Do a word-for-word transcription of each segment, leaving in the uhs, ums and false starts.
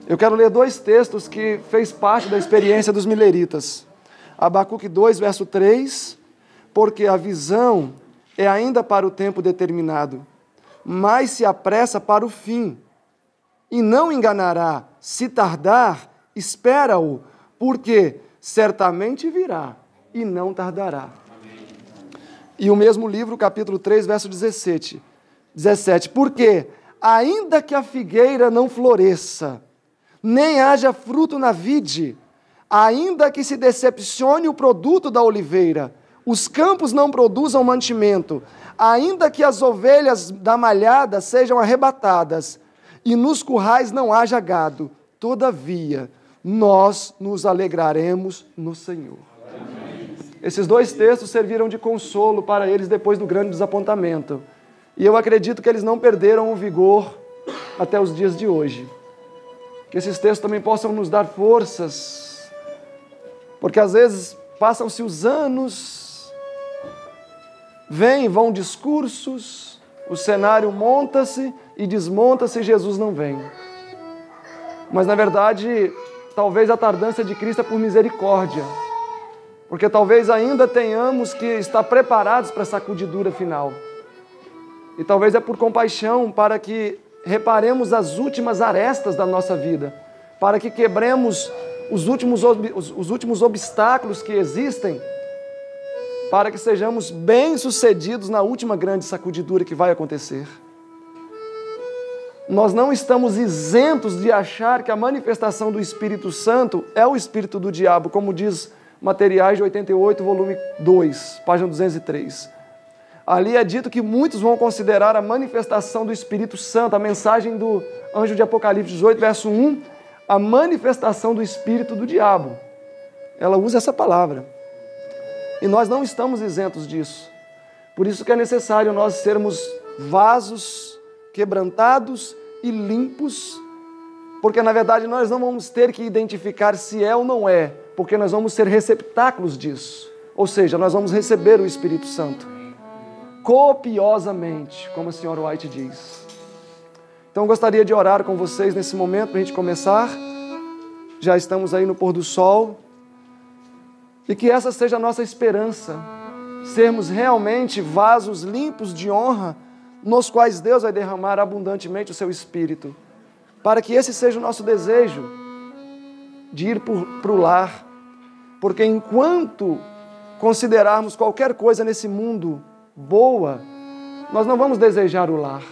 Eu quero ler dois textos que fez parte da experiência dos mileritas. Abacuque dois, verso três, porque a visão é ainda para o tempo determinado, mas se apressa para o fim, e não enganará. Se tardar, espera-o, porque certamente virá e não tardará. Amém. E o mesmo livro, capítulo três, verso dezessete, dezessete, porque ainda que a figueira não floresça, nem haja fruto na vide, ainda que se decepcione o produto da oliveira, os campos não produzam mantimento, ainda que as ovelhas da malhada sejam arrebatadas, e nos currais não haja gado, todavia, nós nos alegraremos no Senhor. Amém. Esses dois textos serviram de consolo para eles depois do grande desapontamento. E eu acredito que eles não perderam o vigor até os dias de hoje. Que esses textos também possam nos dar forças, porque às vezes passam-se os anos, vêm e vão discursos, o cenário monta-se e desmonta-se e Jesus não vem. Mas na verdade, talvez a tardança de Cristo é por misericórdia, porque talvez ainda tenhamos que estar preparados para a sacudidura final. E talvez é por compaixão, para que reparemos as últimas arestas da nossa vida, para que quebremos os últimos, os, os últimos obstáculos que existem, para que sejamos bem-sucedidos na última grande sacudidura que vai acontecer. Nós não estamos isentos de achar que a manifestação do Espírito Santo é o espírito do diabo, como diz Materiais de oitenta e oito, volume dois, página duzentos e três. Ali é dito que muitos vão considerar a manifestação do Espírito Santo, a mensagem do anjo de Apocalipse dezoito, verso um, a manifestação do espírito do diabo. Ela usa essa palavra. E nós não estamos isentos disso. Por isso que é necessário nós sermos vasos quebrantados e limpos, porque na verdade nós não vamos ter que identificar se é ou não é, porque nós vamos ser receptáculos disso. Ou seja, nós vamos receber o Espírito Santo copiosamente, como a senhora White diz. Então eu gostaria de orar com vocês nesse momento, para a gente começar. Já estamos aí no pôr do sol. E que essa seja a nossa esperança, sermos realmente vasos limpos de honra, nos quais Deus vai derramar abundantemente o seu Espírito, para que esse seja o nosso desejo, de ir para o lar, porque enquanto considerarmos qualquer coisa nesse mundo boa, nós não vamos desejar o lar.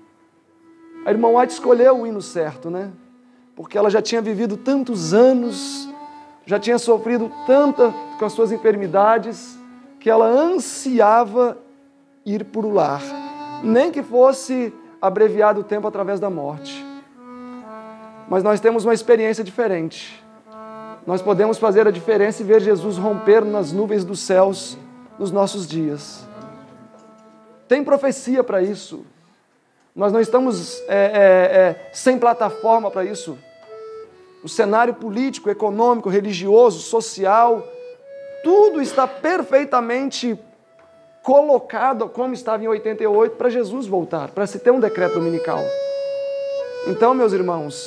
A irmã White escolheu o hino certo, né? Porque ela já tinha vivido tantos anos, já tinha sofrido tanto com as suas enfermidades, que ela ansiava ir para o lar, nem que fosse abreviado o tempo através da morte. Mas nós temos uma experiência diferente. Nós podemos fazer a diferença e ver Jesus romper nas nuvens dos céus nos nossos dias. Tem profecia para isso. Nós não estamos é, é, é, sem plataforma para isso. O cenário político, econômico, religioso, social, tudo está perfeitamente colocado como estava em oitenta e oito para Jesus voltar, para se ter um decreto dominical. Então, meus irmãos,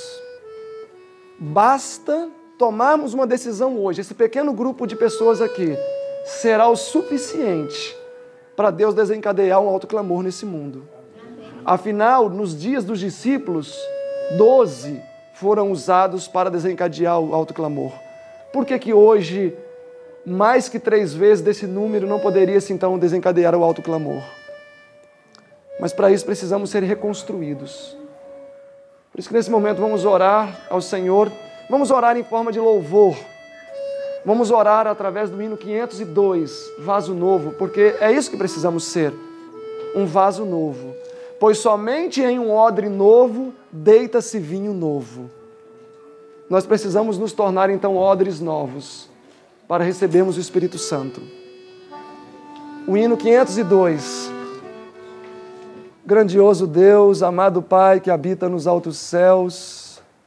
basta tomarmos uma decisão hoje. Esse pequeno grupo de pessoas aqui será o suficiente para Deus desencadear um alto clamor nesse mundo. Afinal, nos dias dos discípulos, doze foram usados para desencadear o alto clamor. Por que que hoje, mais que três vezes desse número, não poderia-se então desencadear o alto clamor? Mas para isso precisamos ser reconstruídos. Por isso que nesse momento vamos orar ao Senhor, vamos orar em forma de louvor. Vamos orar através do hino quinhentos e dois, vaso novo, porque é isso que precisamos ser, um vaso novo. Pois somente em um odre novo deita-se vinho novo. Nós precisamos nos tornar então odres novos, para recebermos o Espírito Santo. O hino quinhentos e dois. Grandioso Deus, amado Pai que habita nos altos céus,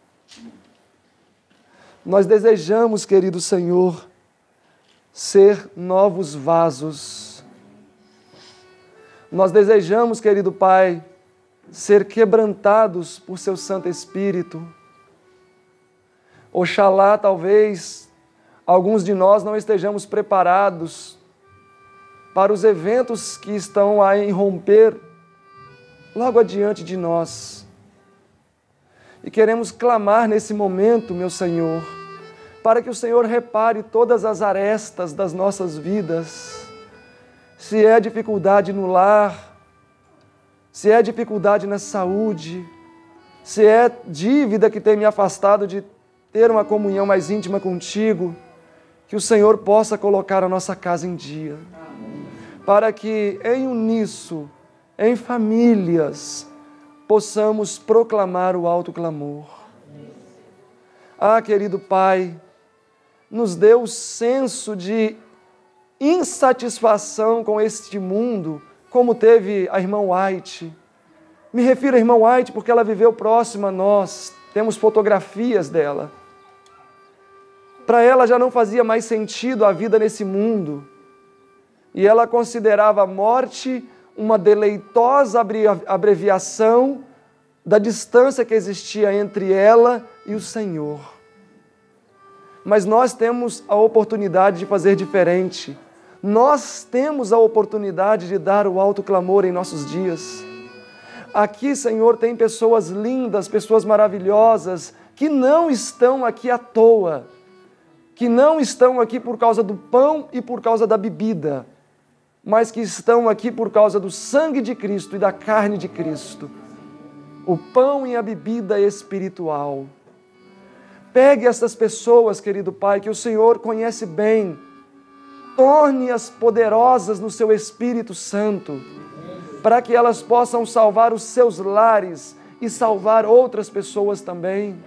nós desejamos, querido Senhor, ser novos vasos. Nós desejamos, querido Pai, ser quebrantados por Seu Santo Espírito. Oxalá, talvez, alguns de nós não estejamos preparados para os eventos que estão a irromper logo adiante de nós. E queremos clamar nesse momento, meu Senhor, para que o Senhor repare todas as arestas das nossas vidas. Se é dificuldade no lar, se é dificuldade na saúde, se é dívida que tem me afastado de ter uma comunhão mais íntima contigo, que o Senhor possa colocar a nossa casa em dia, para que em uníssono, em famílias, possamos proclamar o alto clamor. Ah, querido Pai, nos dê o senso de insatisfação com este mundo, como teve a irmã White. Me refiro à irmã White porque ela viveu próxima a nós, temos fotografias dela. Para ela já não fazia mais sentido a vida nesse mundo, e ela considerava a morte uma deleitosa abreviação da distância que existia entre ela e o Senhor. Mas nós temos a oportunidade de fazer diferente. Nós temos a oportunidade de dar o alto clamor em nossos dias. Aqui, Senhor, tem pessoas lindas, pessoas maravilhosas, que não estão aqui à toa, que não estão aqui por causa do pão e por causa da bebida, mas que estão aqui por causa do sangue de Cristo e da carne de Cristo, o pão e a bebida espiritual. Pegue essas pessoas, querido Pai, que o Senhor conhece bem, torne-as poderosas no seu Espírito Santo, para que elas possam salvar os seus lares e salvar outras pessoas também.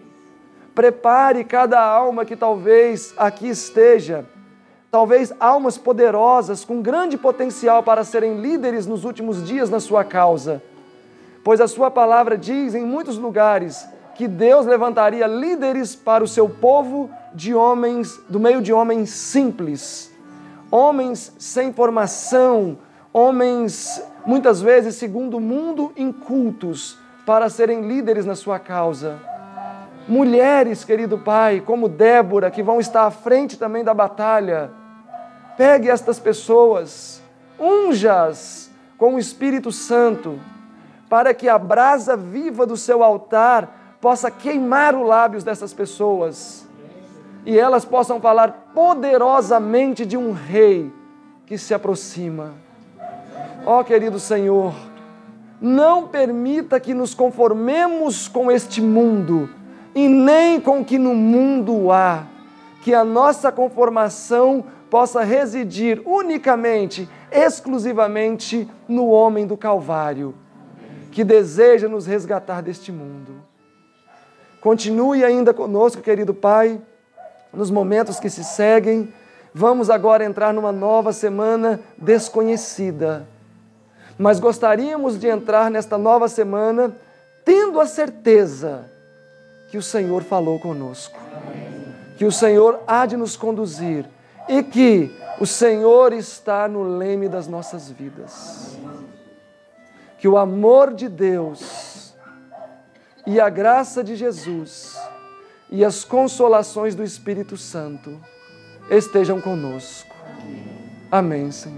Prepare cada alma que talvez aqui esteja, talvez almas poderosas, com grande potencial para serem líderes nos últimos dias na sua causa. Pois a sua palavra diz em muitos lugares que Deus levantaria líderes para o seu povo de homens, do meio de homens simples, homens sem formação, homens muitas vezes segundo o mundo incultos, para serem líderes na sua causa. Mulheres, querido Pai, como Débora, que vão estar à frente também da batalha. Pegue estas pessoas, unja-as com o Espírito Santo, para que a brasa viva do seu altar possa queimar os lábios dessas pessoas e elas possam falar poderosamente de um rei que se aproxima. Ó, querido Senhor, não permita que nos conformemos com este mundo e nem com o que no mundo há, que a nossa conformação possa residir unicamente, exclusivamente no homem do Calvário, que deseja nos resgatar deste mundo. Continue ainda conosco, querido Pai, nos momentos que se seguem. Vamos agora entrar numa nova semana desconhecida, mas gostaríamos de entrar nesta nova semana tendo a certeza que o Senhor falou conosco, que o Senhor há de nos conduzir e que o Senhor está no leme das nossas vidas. Que o amor de Deus e a graça de Jesus e as consolações do Espírito Santo estejam conosco. Amém, Senhor.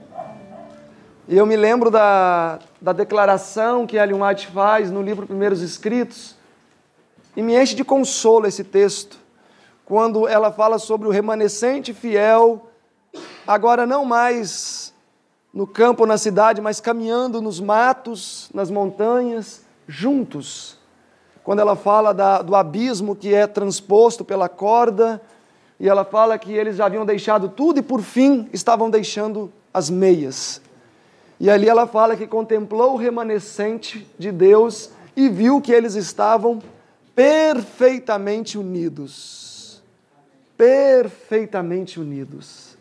E eu me lembro da, da declaração que Ellen White faz no livro Primeiros Escritos, e me enche de consolo esse texto, quando ela fala sobre o remanescente fiel, agora não mais no campo ou na cidade, mas caminhando nos matos, nas montanhas, juntos. Quando ela fala da, do abismo que é transposto pela corda, e ela fala que eles já haviam deixado tudo e por fim estavam deixando as meias. E ali ela fala que contemplou o remanescente de Deus e viu que eles estavam perfeitamente unidos. Perfeitamente unidos.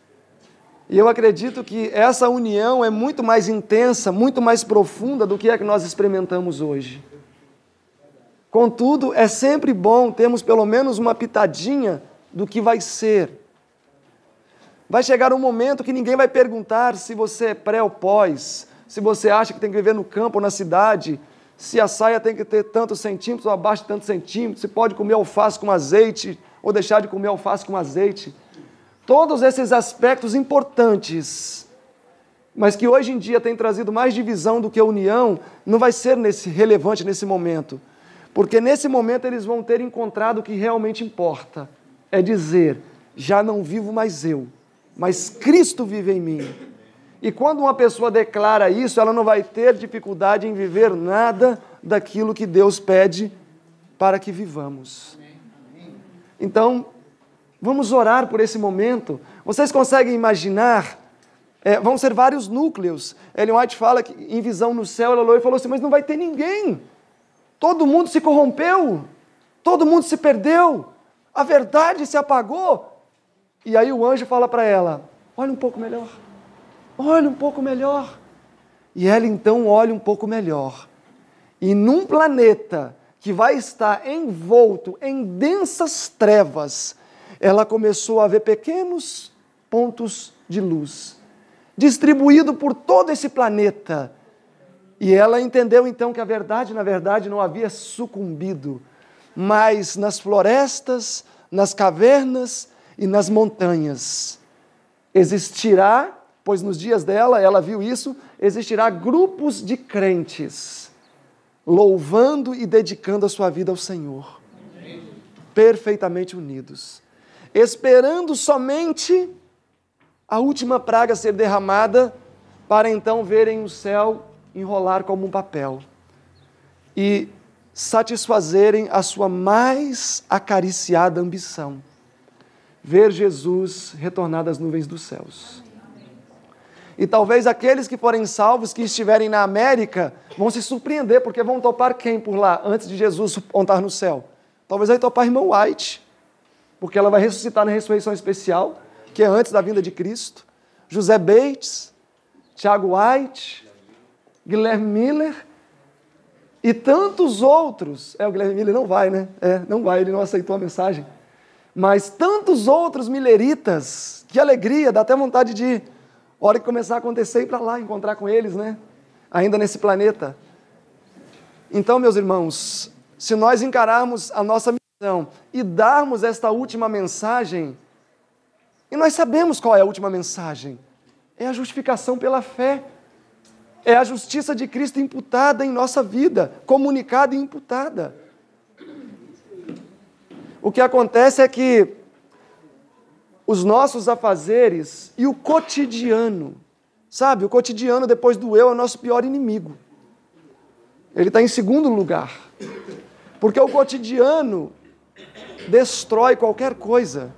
E eu acredito que essa união é muito mais intensa, muito mais profunda do que a que nós experimentamos hoje. Contudo, é sempre bom termos pelo menos uma pitadinha do que vai ser. Vai chegar um momento que ninguém vai perguntar se você é pré ou pós, se você acha que tem que viver no campo ou na cidade, se a saia tem que ter tantos centímetros ou abaixo de tantos centímetros, se pode comer alface com azeite ou deixar de comer alface com azeite. Todos esses aspectos importantes, mas que hoje em dia tem trazido mais divisão do que união, não vai ser nesse, relevante nesse momento. Porque nesse momento eles vão ter encontrado o que realmente importa. É dizer, já não vivo mais eu, mas Cristo vive em mim. E quando uma pessoa declara isso, ela não vai ter dificuldade em viver nada daquilo que Deus pede para que vivamos. Então, vamos orar por esse momento. Vocês conseguem imaginar? É, vão ser vários núcleos. Ellen White fala que em visão no céu, ela olhou e falou assim, mas não vai ter ninguém. Todo mundo se corrompeu, todo mundo se perdeu, a verdade se apagou. E aí o anjo fala para ela, olha um pouco melhor, olha um pouco melhor. E ela então olha um pouco melhor. E num planeta que vai estar envolto em densas trevas, ela começou a ver pequenos pontos de luz, distribuído por todo esse planeta. E ela entendeu então que a verdade, na verdade, não havia sucumbido, mas nas florestas, nas cavernas e nas montanhas existirá, pois nos dias dela, ela viu isso, existirá grupos de crentes, louvando e dedicando a sua vida ao Senhor, perfeitamente unidos, esperando somente a última praga ser derramada, para então verem o céu enrolar como um papel e satisfazerem a sua mais acariciada ambição, ver Jesus retornar das nuvens dos céus. E talvez aqueles que forem salvos, que estiverem na América, vão se surpreender, porque vão topar quem por lá, antes de Jesus pontar no céu? Talvez vai topar a irmã White, porque ela vai ressuscitar na ressurreição especial, que é antes da vinda de Cristo. José Bates, Tiago White, Guilherme Miller e tantos outros. É, o Guilherme Miller não vai, né? É, não vai, ele não aceitou a mensagem. Mas tantos outros mileritas, que alegria, dá até vontade de, a hora que começar a acontecer, ir para lá, encontrar com eles, né? Ainda nesse planeta. Então, meus irmãos, se nós encararmos a nossa missão e darmos esta última mensagem, e nós sabemos qual é a última mensagem, é a justificação pela fé. É a justiça de Cristo imputada em nossa vida, comunicada e imputada. O que acontece é que os nossos afazeres e o cotidiano, sabe, o cotidiano depois do eu é o nosso pior inimigo. Ele está em segundo lugar. Porque o cotidiano destrói qualquer coisa.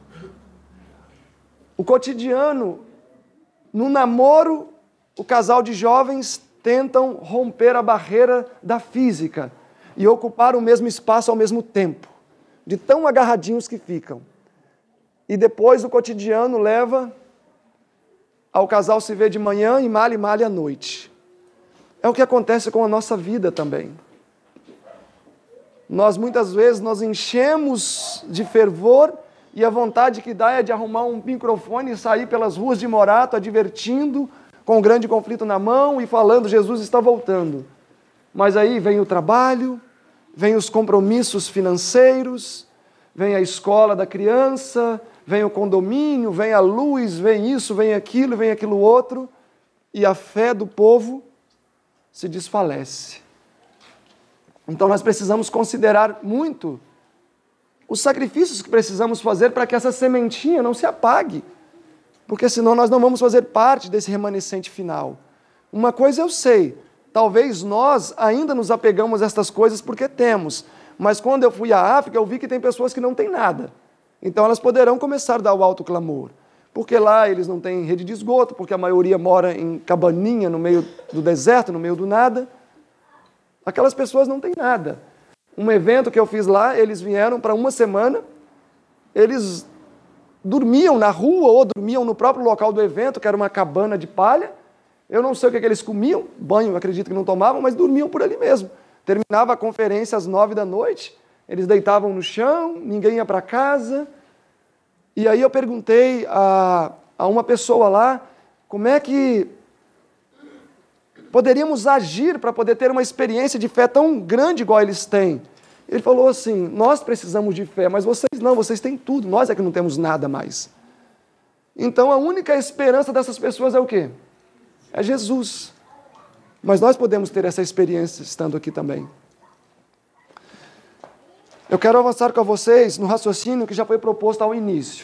O cotidiano, no namoro, o casal de jovens tentam romper a barreira da física e ocupar o mesmo espaço ao mesmo tempo, de tão agarradinhos que ficam. E depois o cotidiano leva ao casal se ver de manhã e mal e mal à noite. É o que acontece com a nossa vida também. Nós muitas vezes nós enchemos de fervor e a vontade que dá é de arrumar um microfone e sair pelas ruas de Morato advertindo, com um grande conflito na mão e falando, Jesus está voltando. Mas aí vem o trabalho, vem os compromissos financeiros, vem a escola da criança, vem o condomínio, vem a luz, vem isso, vem aquilo, vem aquilo outro, e a fé do povo se desfalece. Então nós precisamos considerar muito os sacrifícios que precisamos fazer para que essa sementinha não se apague, porque senão nós não vamos fazer parte desse remanescente final. Uma coisa eu sei, talvez nós ainda nos apegamos a estas coisas porque temos, mas quando eu fui à África eu vi que tem pessoas que não têm nada, então elas poderão começar a dar o alto clamor, porque lá eles não têm rede de esgoto, porque a maioria mora em cabaninha no meio do deserto, no meio do nada. Aquelas pessoas não têm nada. Um evento que eu fiz lá, eles vieram para uma semana, eles dormiam na rua ou dormiam no próprio local do evento, que era uma cabana de palha. Eu não sei o que, que eles comiam, banho acredito que não tomavam, mas dormiam por ali mesmo. Terminava a conferência às nove da noite, eles deitavam no chão, ninguém ia para casa. E aí eu perguntei a, a uma pessoa lá, como é que Poderíamos agir para poder ter uma experiência de fé tão grande igual eles têm. Ele falou assim, nós precisamos de fé, mas vocês não, vocês têm tudo, nós é que não temos nada mais. Então a única esperança dessas pessoas é o quê? É Jesus. Mas nós podemos ter essa experiência estando aqui também. Eu quero avançar com vocês no raciocínio que já foi proposto ao início.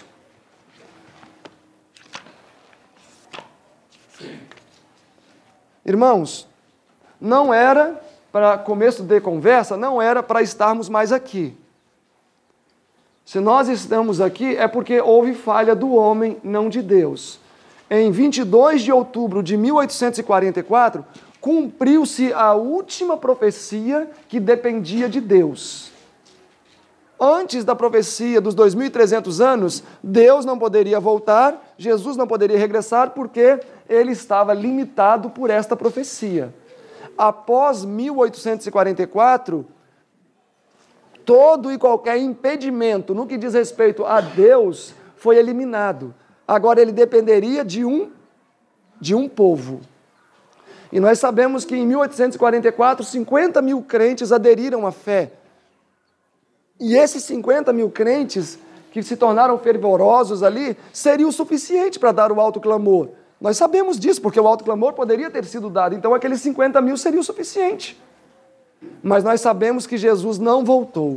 Irmãos, não era, para começo de conversa, não era para estarmos mais aqui. Se nós estamos aqui é porque houve falha do homem, não de Deus. Em vinte e dois de outubro de mil oitocentos e quarenta e quatro, cumpriu-se a última profecia que dependia de Deus. Antes da profecia dos dois mil e trezentos anos, Deus não poderia voltar, Jesus não poderia regressar, porque ele estava limitado por esta profecia. Após mil oitocentos e quarenta e quatro, todo e qualquer impedimento no que diz respeito a Deus foi eliminado. Agora ele dependeria de um, de um povo. E nós sabemos que em mil oitocentos e quarenta e quatro, cinquenta mil crentes aderiram à fé. E esses cinquenta mil crentes que se tornaram fervorosos ali, seria o suficiente para dar o alto clamor. Nós sabemos disso, porque o alto clamor poderia ter sido dado, então aqueles cinquenta mil seria o suficiente. Mas nós sabemos que Jesus não voltou.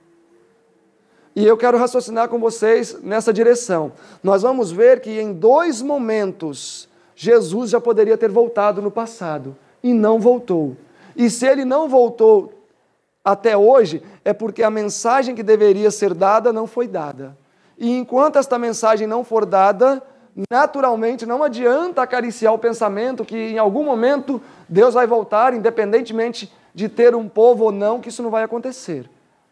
E eu quero raciocinar com vocês nessa direção. Nós vamos ver que em dois momentos, Jesus já poderia ter voltado no passado, e não voltou. E se ele não voltou até hoje, é porque a mensagem que deveria ser dada não foi dada. E enquanto esta mensagem não for dada, naturalmente não adianta acariciar o pensamento que em algum momento Deus vai voltar, independentemente de ter um povo ou não, que isso não vai acontecer.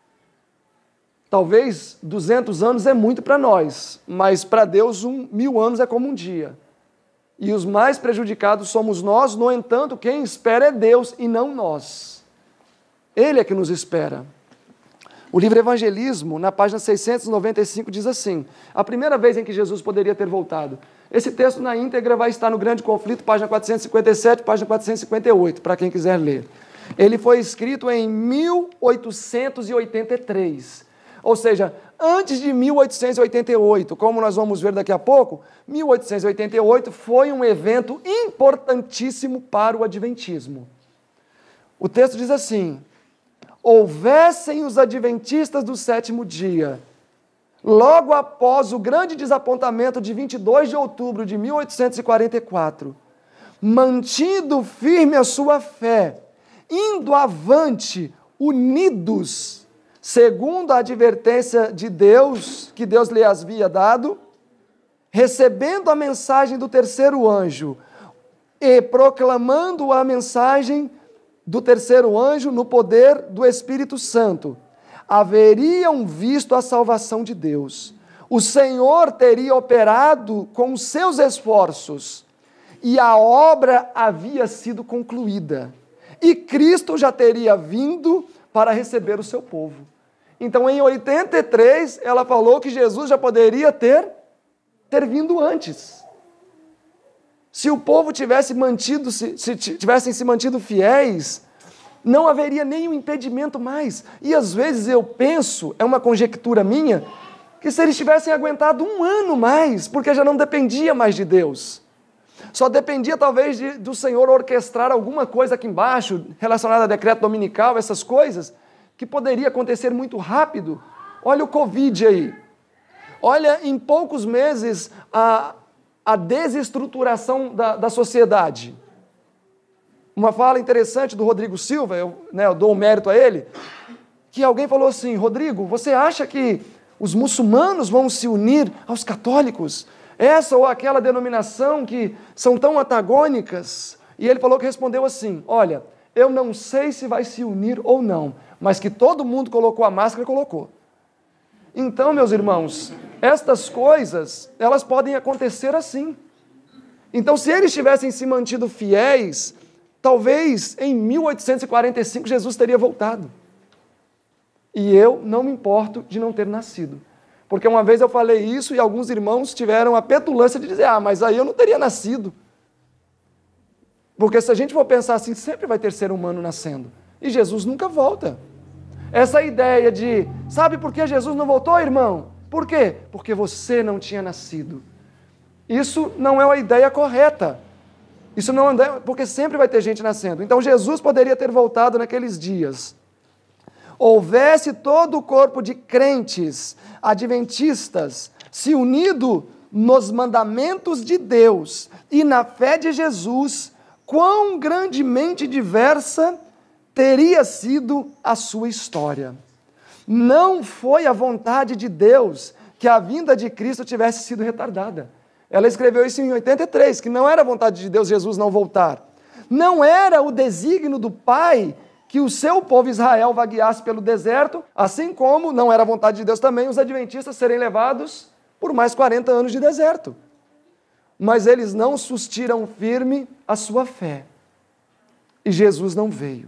Talvez duzentos anos é muito para nós, mas para Deus um mil anos é como um dia. E os mais prejudicados somos nós, no entanto, quem espera é Deus e não nós. Ele é que nos espera. O livro Evangelismo, na página seiscentos e noventa e cinco, diz assim, a primeira vez em que Jesus poderia ter voltado. Esse texto na íntegra vai estar no Grande Conflito, página quatrocentos e cinquenta e sete, página quatrocentos e cinquenta e oito, para quem quiser ler. Ele foi escrito em mil oitocentos e oitenta e três, ou seja, antes de mil oitocentos e oitenta e oito, como nós vamos ver daqui a pouco, mil oitocentos e oitenta e oito foi um evento importantíssimo para o adventismo. O texto diz assim, houvessem os adventistas do sétimo dia, logo após o grande desapontamento de vinte e dois de outubro de mil oitocentos e quarenta e quatro, mantido firme a sua fé, indo avante, unidos, segundo a advertência de Deus, que Deus lhe havia dado, recebendo a mensagem do terceiro anjo e proclamando a mensagem do terceiro anjo no poder do Espírito Santo, haveriam visto a salvação de Deus. O Senhor teria operado com os seus esforços e a obra havia sido concluída. E Cristo já teria vindo para receber o seu povo. Então, em oitenta e três, ela falou que Jesus já poderia ter, ter vindo antes. Se o povo tivesse mantido, se, se tivessem se mantido fiéis, não haveria nenhum impedimento mais. E às vezes eu penso, é uma conjectura minha, que se eles tivessem aguentado um ano mais, porque já não dependia mais de Deus. Só dependia talvez de, do Senhor orquestrar alguma coisa aqui embaixo, relacionada a decreto dominical, essas coisas, que poderia acontecer muito rápido. Olha o Covid aí. Olha, em poucos meses, a... a desestruturação da, da sociedade. Uma fala interessante do Rodrigo Silva, eu, né, eu dou um mérito a ele, que alguém falou assim, Rodrigo, você acha que os muçulmanos vão se unir aos católicos? Essa ou aquela denominação que são tão antagônicas? E ele falou que respondeu assim, olha, eu não sei se vai se unir ou não, mas que todo mundo colocou a máscara, colocou. Então, meus irmãos, estas coisas, elas podem acontecer assim. Então, se eles tivessem se mantido fiéis, talvez em mil oitocentos e quarenta e cinco Jesus teria voltado. E eu não me importo de não ter nascido. Porque uma vez eu falei isso e alguns irmãos tiveram a petulância de dizer, ah, mas aí eu não teria nascido. Porque se a gente for pensar assim, sempre vai ter ser humano nascendo. E Jesus nunca volta. Essa ideia de, sabe por que Jesus não voltou, irmão? Por quê? Porque você não tinha nascido. Isso não é uma ideia correta. Isso não é, porque sempre vai ter gente nascendo. Então Jesus poderia ter voltado naqueles dias. Houvesse todo o corpo de crentes, adventistas, se unido nos mandamentos de Deus e na fé de Jesus, quão grandemente diversa teria sido a sua história. Não foi a vontade de Deus que a vinda de Cristo tivesse sido retardada. Ela escreveu isso em oitenta e três, que não era a vontade de Deus Jesus não voltar. Não era o desígnio do Pai que o seu povo Israel vagueasse pelo deserto, assim como não era a vontade de Deus também os adventistas serem levados por mais quarenta anos de deserto. Mas eles não sustiram firme a sua fé. E Jesus não veio.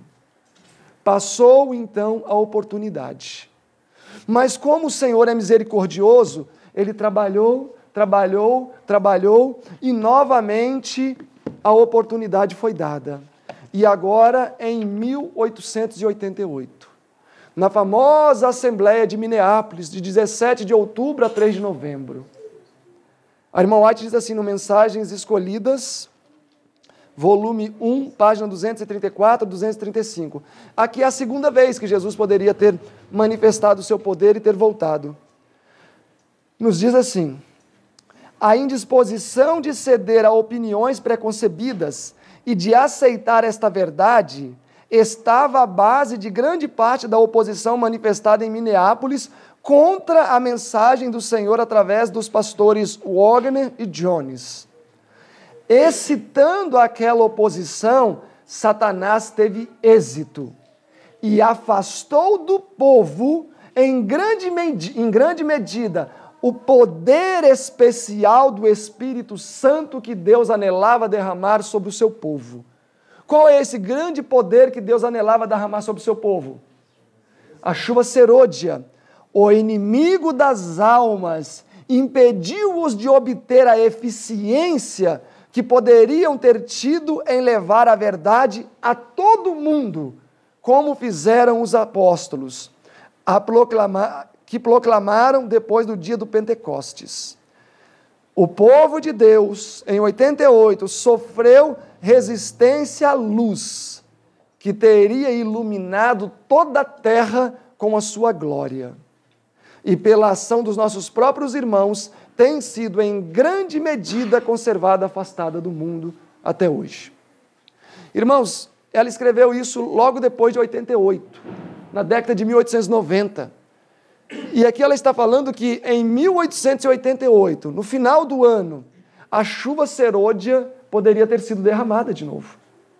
Passou então a oportunidade. Mas como o Senhor é misericordioso, Ele trabalhou, trabalhou, trabalhou e novamente a oportunidade foi dada. E agora em mil oitocentos e oitenta e oito, na famosa Assembleia de Minneapolis, de dezessete de outubro a três de novembro, a irmã White diz assim no Mensagens Escolhidas, volume um, página duzentos e trinta e quatro, duzentos e trinta e cinco. Aqui é a segunda vez que Jesus poderia ter manifestado o seu poder e ter voltado. Nos diz assim: a indisposição de ceder a opiniões preconcebidas e de aceitar esta verdade estava à base de grande parte da oposição manifestada em Minneapolis contra a mensagem do Senhor através dos pastores Wagner e Jones. Excitando aquela oposição, Satanás teve êxito e afastou do povo, em grande, em grande medida, o poder especial do Espírito Santo que Deus anelava derramar sobre o seu povo. Qual é esse grande poder que Deus anelava derramar sobre o seu povo? A chuva serôdia, o inimigo das almas, impediu-os de obter a eficiência que poderiam ter tido em levar a verdade a todo mundo, como fizeram os apóstolos, a proclamar, que proclamaram depois do dia do Pentecostes. O povo de Deus, em oitenta e oito, sofreu resistência à luz, que teria iluminado toda a terra com a sua glória. E pela ação dos nossos próprios irmãos, tem sido em grande medida conservada, afastada do mundo até hoje. Irmãos, ela escreveu isso logo depois de oitenta e oito, na década de mil oitocentos e noventa. E aqui ela está falando que em mil oitocentos e oitenta e oito, no final do ano, a chuva serôdia poderia ter sido derramada de novo.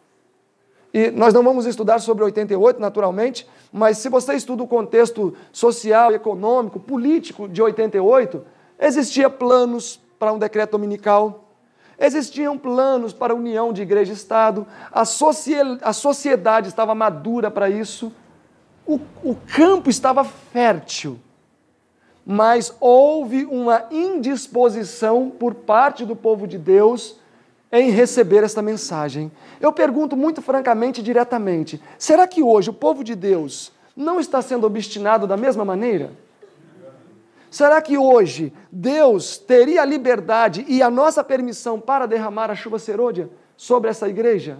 E nós não vamos estudar sobre oitenta e oito, naturalmente, mas se você estuda o contexto social, econômico, político de oitenta e oito, existiam planos para um decreto dominical, existiam planos para a união de igreja e Estado, a, socie- a sociedade estava madura para isso, o, o campo estava fértil, mas houve uma indisposição por parte do povo de Deus em receber esta mensagem. Eu pergunto muito francamente e diretamente, será que hoje o povo de Deus não está sendo obstinado da mesma maneira? Será que hoje Deus teria a liberdade e a nossa permissão para derramar a chuva serôdia sobre essa igreja?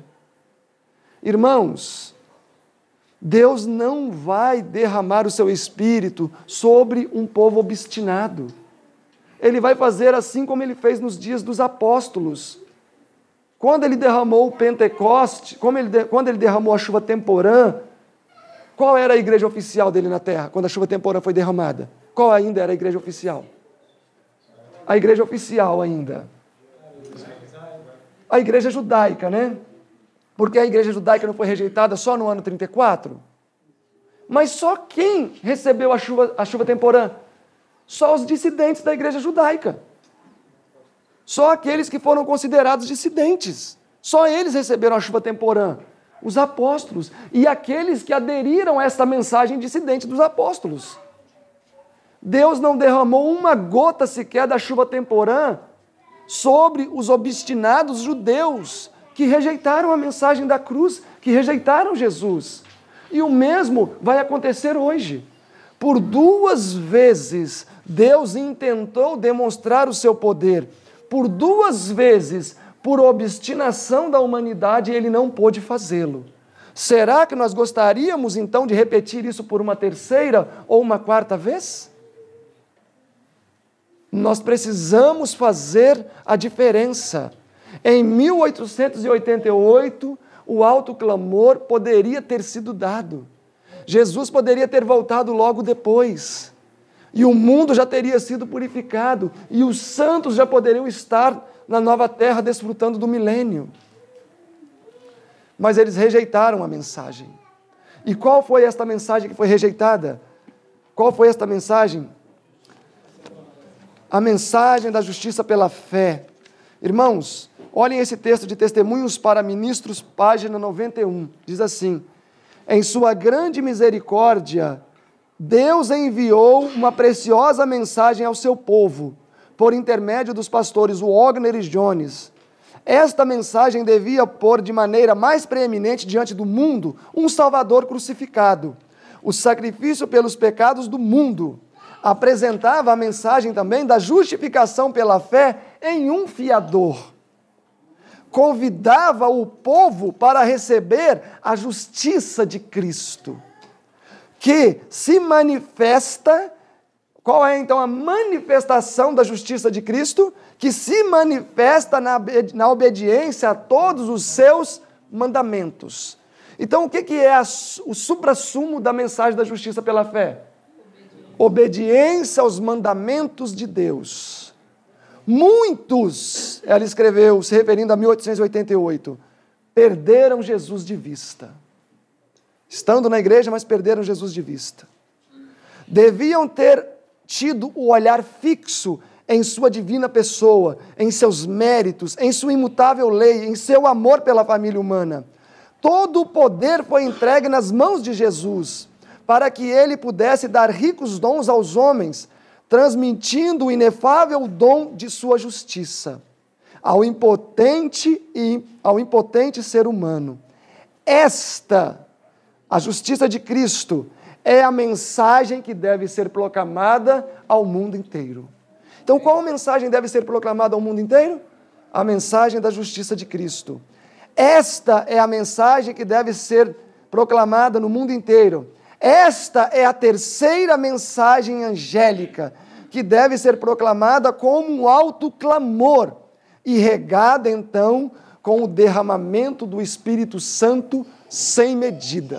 Irmãos, Deus não vai derramar o seu Espírito sobre um povo obstinado. Ele vai fazer assim como ele fez nos dias dos apóstolos. Quando ele derramou o Pentecoste, como ele, quando ele derramou a chuva temporã, qual era a igreja oficial dele na terra, quando a chuva temporã foi derramada? Qual ainda era a igreja oficial? A igreja oficial ainda. A igreja judaica, né? Porque a igreja judaica não foi rejeitada só no ano trinta e quatro? Mas só quem recebeu a chuva, a chuva temporã? Só os dissidentes da igreja judaica. Só aqueles que foram considerados dissidentes. Só eles receberam a chuva temporã. Os apóstolos. E aqueles que aderiram a esta mensagem dissidente dos apóstolos. Deus não derramou uma gota sequer da chuva temporã sobre os obstinados judeus que rejeitaram a mensagem da cruz, que rejeitaram Jesus. E o mesmo vai acontecer hoje. Por duas vezes, Deus intentou demonstrar o seu poder. Por duas vezes, por obstinação da humanidade, ele não pôde fazê-lo. Será que nós gostaríamos, então, de repetir isso por uma terceira ou uma quarta vez? Nós precisamos fazer a diferença. Em mil oitocentos e oitenta e oito, o alto clamor poderia ter sido dado. Jesus poderia ter voltado logo depois. E o mundo já teria sido purificado. E os santos já poderiam estar na nova terra desfrutando do milênio. Mas eles rejeitaram a mensagem. E qual foi esta mensagem que foi rejeitada? Qual foi esta mensagem? A mensagem da justiça pela fé. Irmãos, olhem esse texto de Testemunhos para Ministros, página noventa e um. Diz assim: em sua grande misericórdia, Deus enviou uma preciosa mensagem ao seu povo, por intermédio dos pastores Wagner e Jones. Esta mensagem devia pôr de maneira mais preeminente diante do mundo um Salvador crucificado, o sacrifício pelos pecados do mundo. Apresentava a mensagem também da justificação pela fé em um fiador. Convidava o povo para receber a justiça de Cristo, que se manifesta. Qual é então a manifestação da justiça de Cristo? Que se manifesta na, na obediência a todos os seus mandamentos. Então, o que, que é a, o suprassumo da mensagem da justiça pela fé? Obediência aos mandamentos de Deus. Muitos, ela escreveu, se referindo a mil oitocentos e oitenta e oito, perderam Jesus de vista. Estando na igreja, mas perderam Jesus de vista. Deviam ter tido o olhar fixo em sua divina pessoa, em seus méritos, em sua imutável lei, em seu amor pela família humana. Todo o poder foi entregue nas mãos de Jesus, para que ele pudesse dar ricos dons aos homens, transmitindo o inefável dom de sua justiça ao impotente e ao impotente ser humano. Esta, a justiça de Cristo, é a mensagem que deve ser proclamada ao mundo inteiro. Então, qual mensagem deve ser proclamada ao mundo inteiro? A mensagem da justiça de Cristo. Esta é a mensagem que deve ser proclamada no mundo inteiro. Esta é a terceira mensagem angélica, que deve ser proclamada como um alto clamor e regada, então, com o derramamento do Espírito Santo sem medida.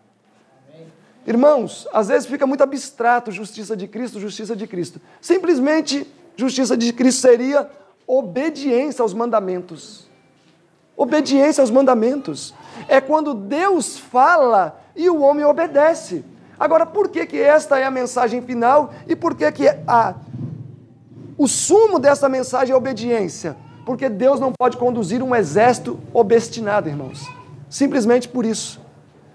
Irmãos, às vezes fica muito abstrato justiça de Cristo, justiça de Cristo. Simplesmente, justiça de Cristo seria obediência aos mandamentos. Obediência aos mandamentos. É quando Deus fala e o homem obedece. Agora, por que que esta é a mensagem final e por que que a, o sumo dessa mensagem é obediência? Porque Deus não pode conduzir um exército obstinado, irmãos. Simplesmente por isso.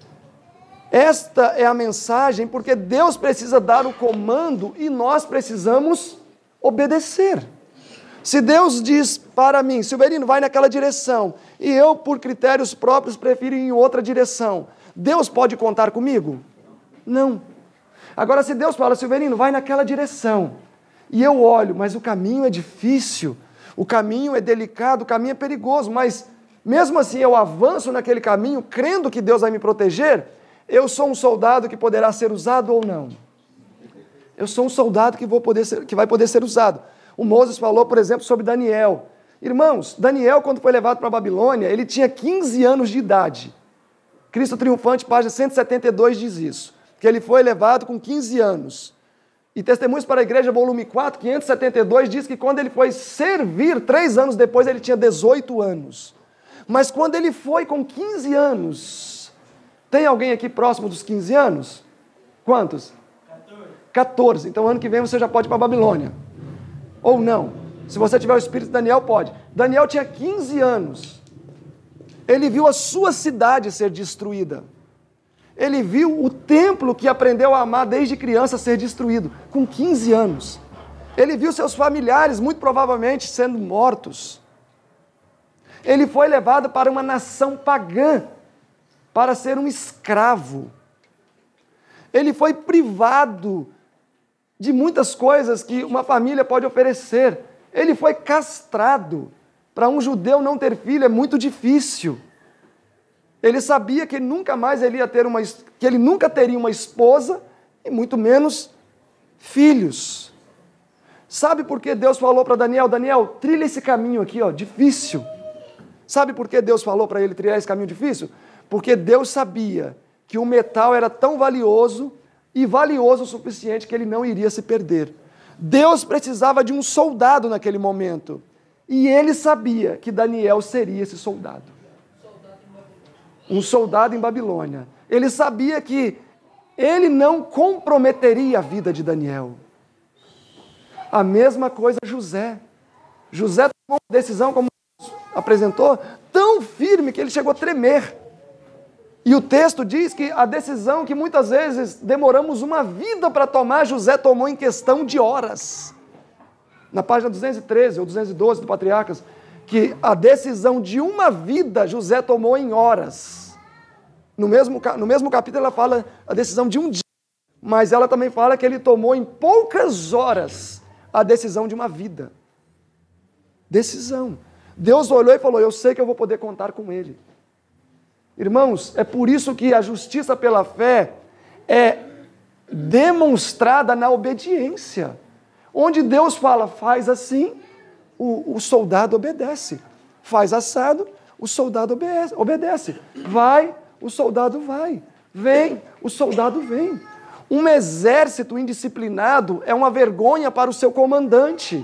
Esta é a mensagem porque Deus precisa dar o comando e nós precisamos obedecer. Se Deus diz para mim, Silverino, vai naquela direção, e eu, por critérios próprios, prefiro ir em outra direção, Deus pode contar comigo? Não. Agora, se Deus fala, Silverino, vai naquela direção, e eu olho, mas o caminho é difícil, o caminho é delicado, o caminho é perigoso, mas mesmo assim eu avanço naquele caminho, crendo que Deus vai me proteger, eu sou um soldado que poderá ser usado ou não? Eu sou um soldado que, vou poder ser, que vai poder ser usado. O Moses falou, por exemplo, sobre Daniel. Irmãos, Daniel, quando foi levado para a Babilônia, ele tinha quinze anos de idade. Cristo Triunfante, página cento e setenta e dois, diz isso, que ele foi levado com quinze anos. E Testemunhos para a Igreja, volume quatro, quinhentos e setenta e dois, diz que quando ele foi servir, três anos depois, ele tinha dezoito anos. Mas quando ele foi com quinze anos... Tem alguém aqui próximo dos quinze anos? Quantos? catorze. Então, ano que vem você já pode ir para a Babilônia. Ou não. Se você tiver o espírito de Daniel, pode. Daniel tinha quinze anos. Ele viu a sua cidade ser destruída. Ele viu o templo que aprendeu a amar desde criança ser destruído, com quinze anos. Ele viu seus familiares, muito provavelmente, sendo mortos. Ele foi levado para uma nação pagã, para ser um escravo. Ele foi privado de muitas coisas que uma família pode oferecer. Ele foi castrado. Para um judeu não ter filho é muito difícil. Ele sabia que nunca mais ele ia ter uma, que ele nunca teria uma esposa e muito menos filhos. Sabe por que Deus falou para Daniel, Daniel, trilha esse caminho aqui, ó, difícil. Sabe por que Deus falou para ele trilhar esse caminho difícil? Porque Deus sabia que o metal era tão valioso e valioso o suficiente que ele não iria se perder. Deus precisava de um soldado naquele momento. E ele sabia que Daniel seria esse soldado. Um soldado em Babilônia. Ele sabia que ele não comprometeria a vida de Daniel. A mesma coisa José. José tomou uma decisão, como apresentou, tão firme que ele chegou a tremer. E o texto diz que a decisão que muitas vezes demoramos uma vida para tomar, José tomou em questão de horas. Na página duzentos e treze ou duzentos e doze do Patriarcas, que a decisão de uma vida José tomou em horas. No mesmo, no mesmo capítulo ela fala a decisão de um dia, mas ela também fala que ele tomou em poucas horas a decisão de uma vida. Decisão. Deus olhou e falou, eu sei que eu vou poder contar com ele. Irmãos, é por isso que a justiça pela fé é demonstrada na obediência. Onde Deus fala, faz assim, o, o soldado obedece. Faz assado, o soldado obedece. obedece. Vai, o soldado vai. Vem, o soldado vem. Um exército indisciplinado é uma vergonha para o seu comandante.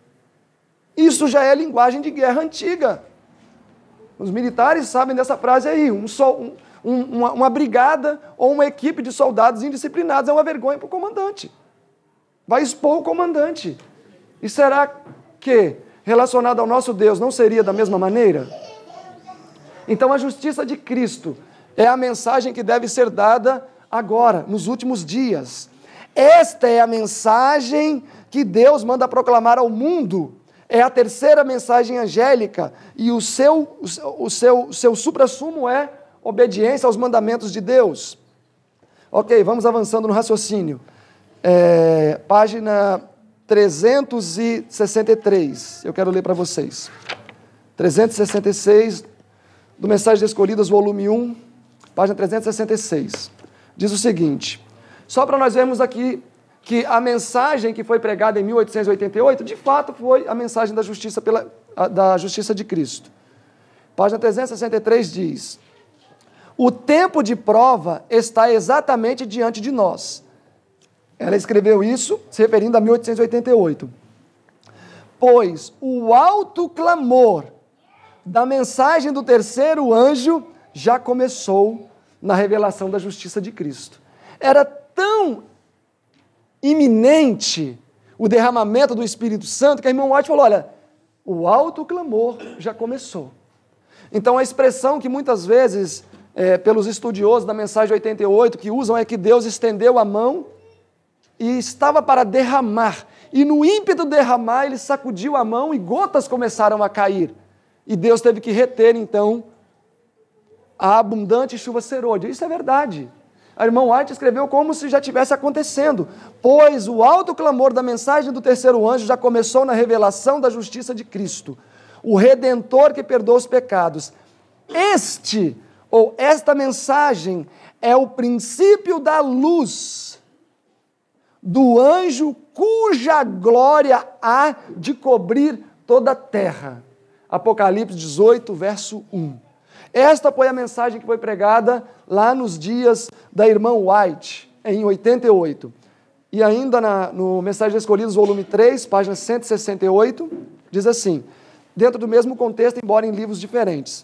Isso já é linguagem de guerra antiga. Os militares sabem dessa frase aí. Um so, um, um, uma, uma brigada ou uma equipe de soldados indisciplinados é uma vergonha para o comandante. Vai expor o comandante. E será que, relacionado ao nosso Deus, não seria da mesma maneira? Então a justiça de Cristo é a mensagem que deve ser dada agora, nos últimos dias. Esta é a mensagem que Deus manda proclamar ao mundo. É a terceira mensagem angélica e o seu, o seu, o seu suprassumo é obediência aos mandamentos de Deus. Ok, vamos avançando no raciocínio. É, página trezentos e sessenta e três, eu quero ler para vocês. trezentos e sessenta e seis, do Mensagens Escolhidas, volume um, página trezentos e sessenta e seis. Diz o seguinte, só para nós vermos aqui que a mensagem que foi pregada em mil oitocentos e oitenta e oito, de fato foi a mensagem da justiça, pela, a, da justiça de Cristo. Página trezentos e sessenta e três diz, o tempo de prova está exatamente diante de nós. Ela escreveu isso se referindo a mil oitocentos e oitenta e oito. Pois o alto clamor da mensagem do terceiro anjo já começou na revelação da justiça de Cristo. Era tão iminente o derramamento do Espírito Santo que a irmã White falou, olha, o alto clamor já começou. Então a expressão que muitas vezes, é, pelos estudiosos da mensagem oitenta e oito, que usam é que Deus estendeu a mão e estava para derramar. E no ímpeto de derramar, ele sacudiu a mão e gotas começaram a cair. E Deus teve que reter, então, a abundante chuva serôdia. Isso é verdade. A irmã White escreveu como se já estivesse acontecendo. Pois o alto clamor da mensagem do terceiro anjo já começou na revelação da justiça de Cristo. O Redentor que perdoa os pecados. Este, ou esta mensagem, é o princípio da luz do anjo cuja glória há de cobrir toda a terra. Apocalipse dezoito, verso um. Esta foi a mensagem que foi pregada lá nos dias da irmã White, em oitenta e oito. E ainda na, no Mensagens Escolhidas, volume três, página cento e sessenta e oito, diz assim, dentro do mesmo contexto, embora em livros diferentes.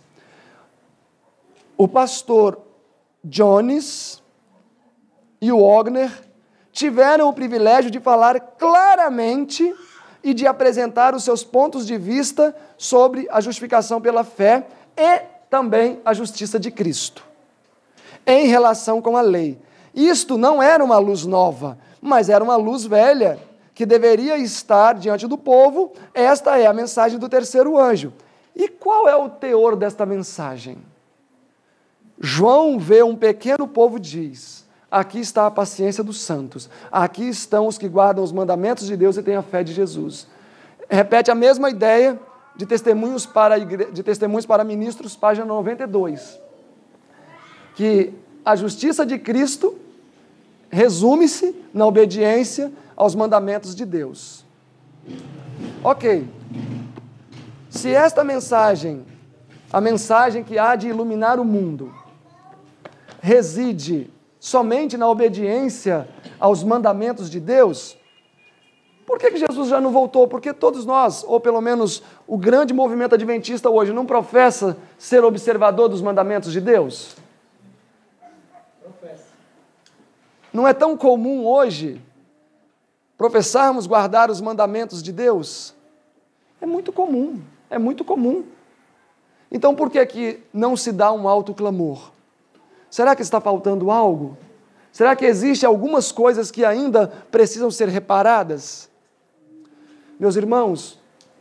O pastor Jones e o Wagner tiveram o privilégio de falar claramente e de apresentar os seus pontos de vista sobre a justificação pela fé e também a justiça de Cristo, em relação com a lei. Isto não era uma luz nova, mas era uma luz velha, que deveria estar diante do povo. Esta é a mensagem do terceiro anjo. E qual é o teor desta mensagem? João vê um pequeno povo e diz: aqui está a paciência dos santos, aqui estão os que guardam os mandamentos de Deus e têm a fé de Jesus. Repete a mesma ideia de testemunhos para, igre... de testemunhos para ministros, página noventa e dois. Que a justiça de Cristo resume-se na obediência aos mandamentos de Deus. Ok. Se esta mensagem, a mensagem que há de iluminar o mundo, reside somente na obediência aos mandamentos de Deus, por que que Jesus já não voltou? Porque todos nós, ou pelo menos o grande movimento adventista hoje, não professa ser observador dos mandamentos de Deus? Professa. Não é tão comum hoje professarmos guardar os mandamentos de Deus? É muito comum, é muito comum. Então por que que não se dá um alto clamor? Será que está faltando algo? Será que existem algumas coisas que ainda precisam ser reparadas? Meus irmãos,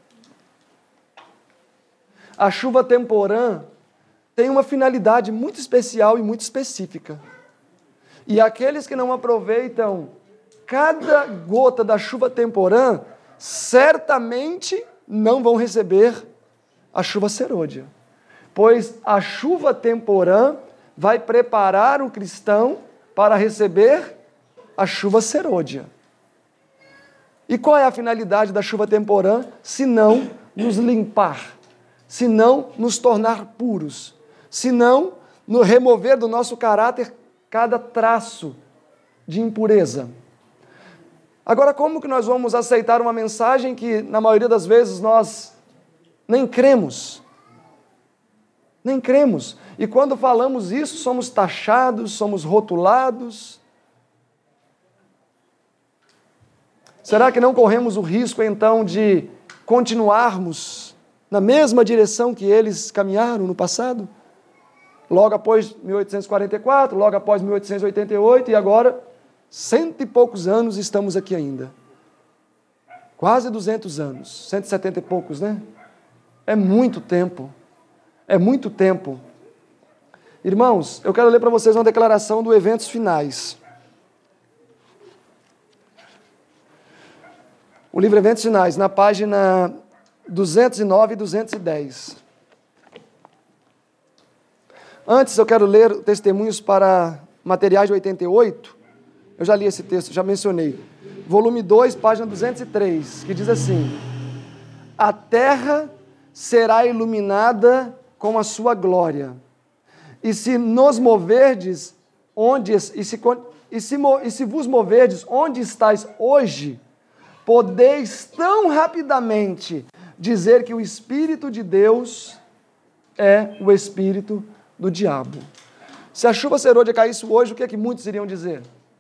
a chuva temporã tem uma finalidade muito especial e muito específica. E aqueles que não aproveitam cada gota da chuva temporã, certamente não vão receber a chuva serôdia. Pois a chuva temporã vai preparar o cristão para receber a chuva serôdia. E qual é a finalidade da chuva temporã? Se não nos limpar, se não nos tornar puros, se não nos remover do nosso caráter cada traço de impureza. Agora, como que nós vamos aceitar uma mensagem que, na maioria das vezes, nós nem cremos? Nem cremos. E quando falamos isso, somos taxados, somos rotulados. Será que não corremos o risco, então, de continuarmos na mesma direção que eles caminharam no passado? Logo após mil oitocentos e quarenta e quatro, logo após mil oitocentos e oitenta e oito, e agora, cento e poucos anos estamos aqui ainda. Quase duzentos anos, cento e setenta e poucos, né? É muito tempo. É muito tempo. Irmãos, eu quero ler para vocês uma declaração do Eventos Finais. O livro Eventos Finais, na página duzentos e nove e duzentos e dez. Antes, eu quero ler testemunhos para materiais de oitenta e oito. Eu já li esse texto, já mencionei. Volume dois, página duzentos e três, que diz assim: a terra será iluminada com a sua glória. E se nos moverdes, onde, e se, e se, e se vos moverdes onde estáis hoje, podeis tão rapidamente dizer que o Espírito de Deus é o Espírito do diabo. Se a chuva serôdia caísse hoje, o que é que muitos iriam dizer?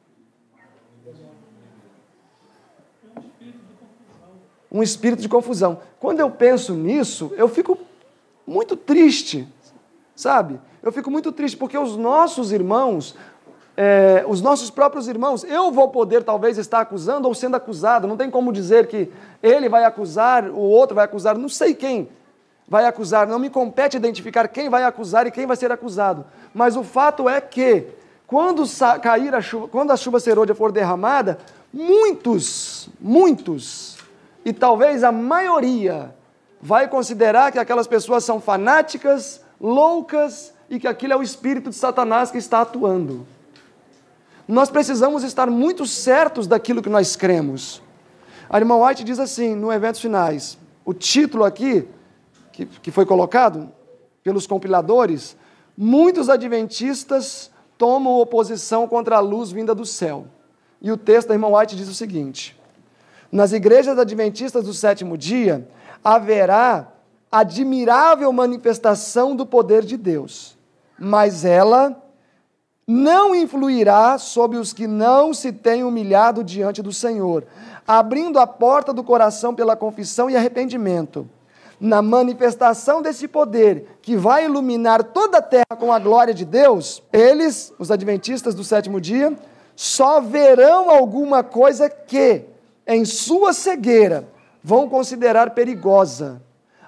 Um espírito de confusão. Quando eu penso nisso, eu fico muito triste, sabe? Eu fico muito triste porque os nossos irmãos, é, os nossos próprios irmãos, eu vou poder talvez estar acusando ou sendo acusado, não tem como dizer que ele vai acusar, o outro vai acusar, não sei quem vai acusar, não me compete identificar quem vai acusar e quem vai ser acusado, mas o fato é que, quando cair a chuva, quando a chuva serôdia for derramada, muitos, muitos, e talvez a maioria, vai considerar que aquelas pessoas são fanáticas, loucas, e que aquilo é o espírito de Satanás que está atuando. Nós precisamos estar muito certos daquilo que nós cremos. A irmã White diz assim, no Eventos Finais, o título aqui, que, que foi colocado pelos compiladores, muitos adventistas tomam oposição contra a luz vinda do céu. E o texto da irmã White diz o seguinte: nas igrejas adventistas do sétimo dia, haverá admirável manifestação do poder de Deus, mas ela não influirá sobre os que não se têm humilhado diante do Senhor, abrindo a porta do coração pela confissão e arrependimento. Na manifestação desse poder, que vai iluminar toda a terra com a glória de Deus, eles, os adventistas do sétimo dia, só verão alguma coisa que, em sua cegueira, vão considerar perigosa.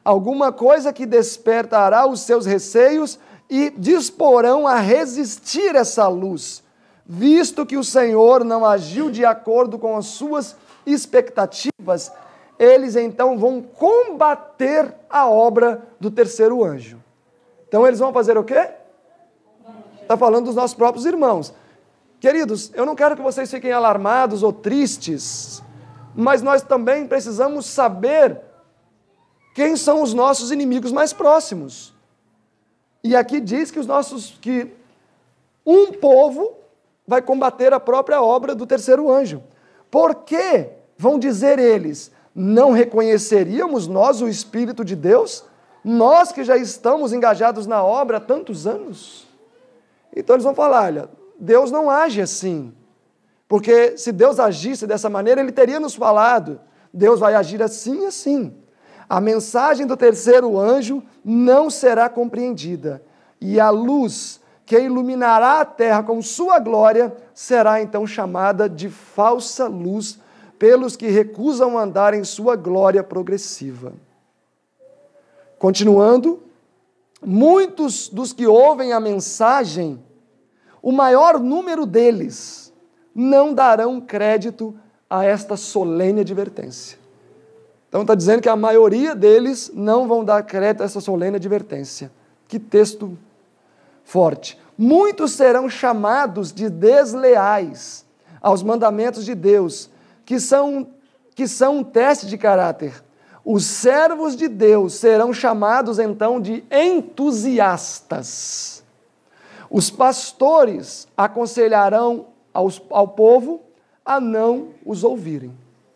alguma coisa que despertará os seus receios e disporão a resistir essa luz, visto que o Senhor não agiu de acordo com as suas expectativas, eles então vão combater a obra do terceiro anjo. Então eles vão fazer o quê? Está falando dos nossos próprios irmãos. Queridos, eu não quero que vocês fiquem alarmados ou tristes, mas nós também precisamos saber quem são os nossos inimigos mais próximos. E aqui diz que os nossos que um povo vai combater a própria obra do terceiro anjo. Por quê? Vão dizer eles: não reconheceríamos nós o Espírito de Deus? Nós que já estamos engajados na obra há tantos anos? Então eles vão falar: olha, Deus não age assim. Porque se Deus agisse dessa maneira, Ele teria nos falado. Deus vai agir assim e assim. A mensagem do terceiro anjo não será compreendida. E a luz que iluminará a terra com sua glória será então chamada de falsa luz pelos que recusam andar em sua glória progressiva. Continuando, muitos dos que ouvem a mensagem, o maior número deles, não darão crédito a esta solene advertência. Então está dizendo que a maioria deles não vão dar crédito a essa solene advertência. Que texto forte. Muitos serão chamados de desleais aos mandamentos de Deus, que são, que são um teste de caráter. Os servos de Deus serão chamados então de entusiastas. Os pastores aconselharão aos, ao povo a não os ouvirem.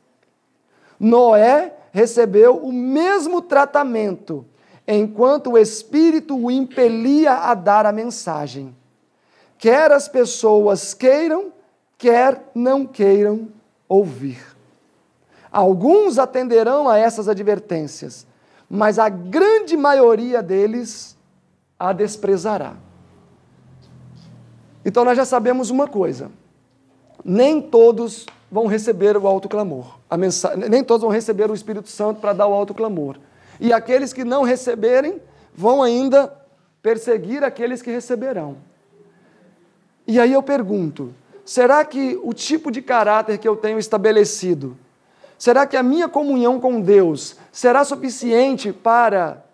Noé recebeu o mesmo tratamento, enquanto o Espírito o impelia a dar a mensagem. Quer as pessoas queiram, quer não queiram ouvir. Alguns atenderão a essas advertências, mas a grande maioria deles a desprezará. Então nós já sabemos uma coisa: nem todos vão receber o autoclamor, a mensagem, nem todos vão receber o Espírito Santo para dar o autoclamor. E aqueles que não receberem vão ainda perseguir aqueles que receberão. E aí eu pergunto, será que o tipo de caráter que eu tenho estabelecido, será que a minha comunhão com Deus será suficiente para,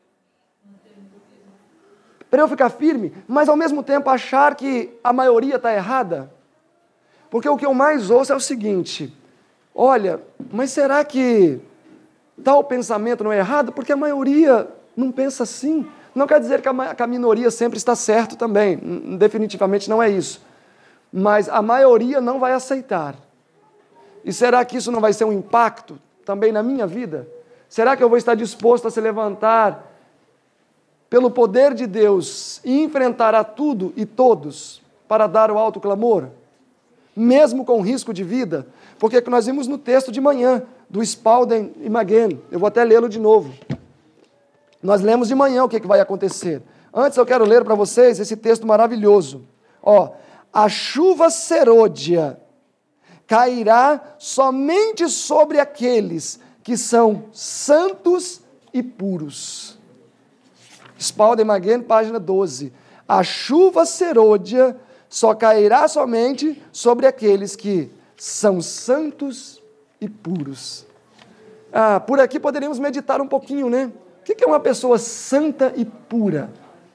para eu ficar firme, mas ao mesmo tempo achar que a maioria está errada? Porque o que eu mais ouço é o seguinte: olha, mas será que tal pensamento não é errado? Porque a maioria não pensa assim. Não quer dizer que a, que a minoria sempre está certo também, definitivamente não é isso. Mas a maioria não vai aceitar. E será que isso não vai ser um impacto também na minha vida? Será que eu vou estar disposto a se levantar pelo poder de Deus e enfrentar a tudo e todos para dar o alto clamor? Mesmo com risco de vida? Porque nós vimos no texto de manhã, do Spalding e Maguen, eu vou até lê-lo de novo. Nós lemos de manhã o que, que vai acontecer. Antes eu quero ler para vocês esse texto maravilhoso. Ó, a chuva serôdia cairá somente sobre aqueles que são santos e puros. Spalding e Maguen, página doze. A chuva serôdia só cairá somente sobre aqueles que são santos e puros. Ah, por aqui poderíamos meditar um pouquinho, né? O que é uma pessoa santa e pura?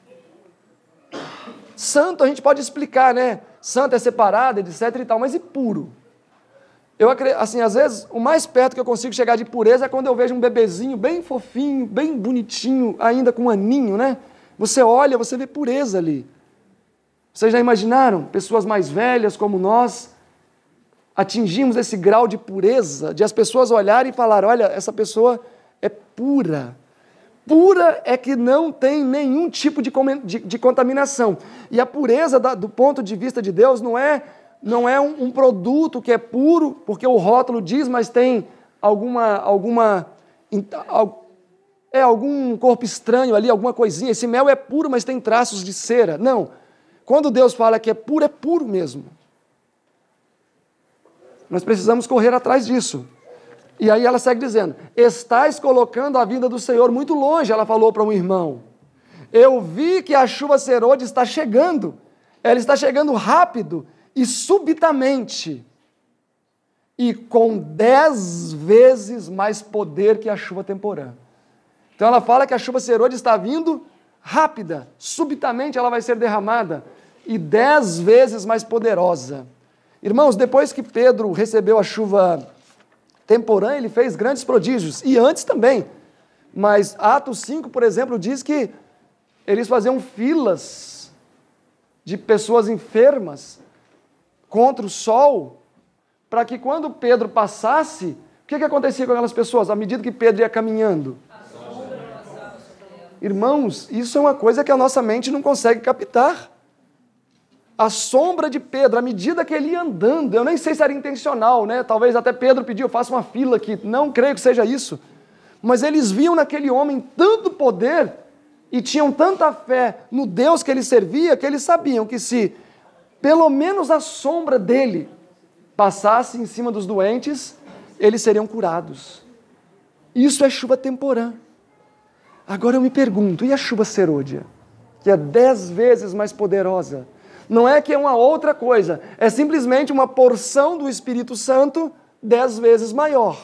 Santo a gente pode explicar, né? Santo é separado, etc e tal, mas e puro? Eu acredito, assim, às vezes, o mais perto que eu consigo chegar de pureza é quando eu vejo um bebezinho bem fofinho, bem bonitinho, ainda com um aninho, né? Você olha, você vê pureza ali. Vocês já imaginaram? Pessoas mais velhas como nós, atingimos esse grau de pureza, de as pessoas olharem e falar: olha, essa pessoa é pura. Pura é que não tem nenhum tipo de, de, de contaminação. E a pureza da, do ponto de vista de Deus não é, não é um, um produto que é puro, porque o rótulo diz, mas tem alguma, alguma, é algum corpo estranho ali, alguma coisinha. Esse mel é puro, mas tem traços de cera. Não. Quando Deus fala que é puro, é puro mesmo. Nós precisamos correr atrás disso. E aí ela segue dizendo, estais colocando a vinda do Senhor muito longe, ela falou para um irmão. Eu vi que a chuva serôdia está chegando, ela está chegando rápido e subitamente, e com dez vezes mais poder que a chuva temporã. Então ela fala que a chuva serôdia está vindo rápida, subitamente ela vai ser derramada, e dez vezes mais poderosa. Irmãos, depois que Pedro recebeu a chuva temporã, ele fez grandes prodígios, e antes também. Mas Atos cinco, por exemplo, diz que eles faziam filas de pessoas enfermas contra o sol, para que quando Pedro passasse, o que, que acontecia com aquelas pessoas? À medida que Pedro ia caminhando? Irmãos, isso é uma coisa que a nossa mente não consegue captar. A sombra de Pedro, à medida que ele ia andando, eu nem sei se era intencional, né? Talvez até Pedro pediu, faça uma fila aqui. Não creio que seja isso. Mas eles viam naquele homem tanto poder e tinham tanta fé no Deus que ele servia, que eles sabiam que se pelo menos a sombra dele passasse em cima dos doentes, eles seriam curados. Isso é chuva temporã. Agora eu me pergunto, e a chuva serôdia? Que é dez vezes mais poderosa. Não é que é uma outra coisa, é simplesmente uma porção do Espírito Santo dez vezes maior.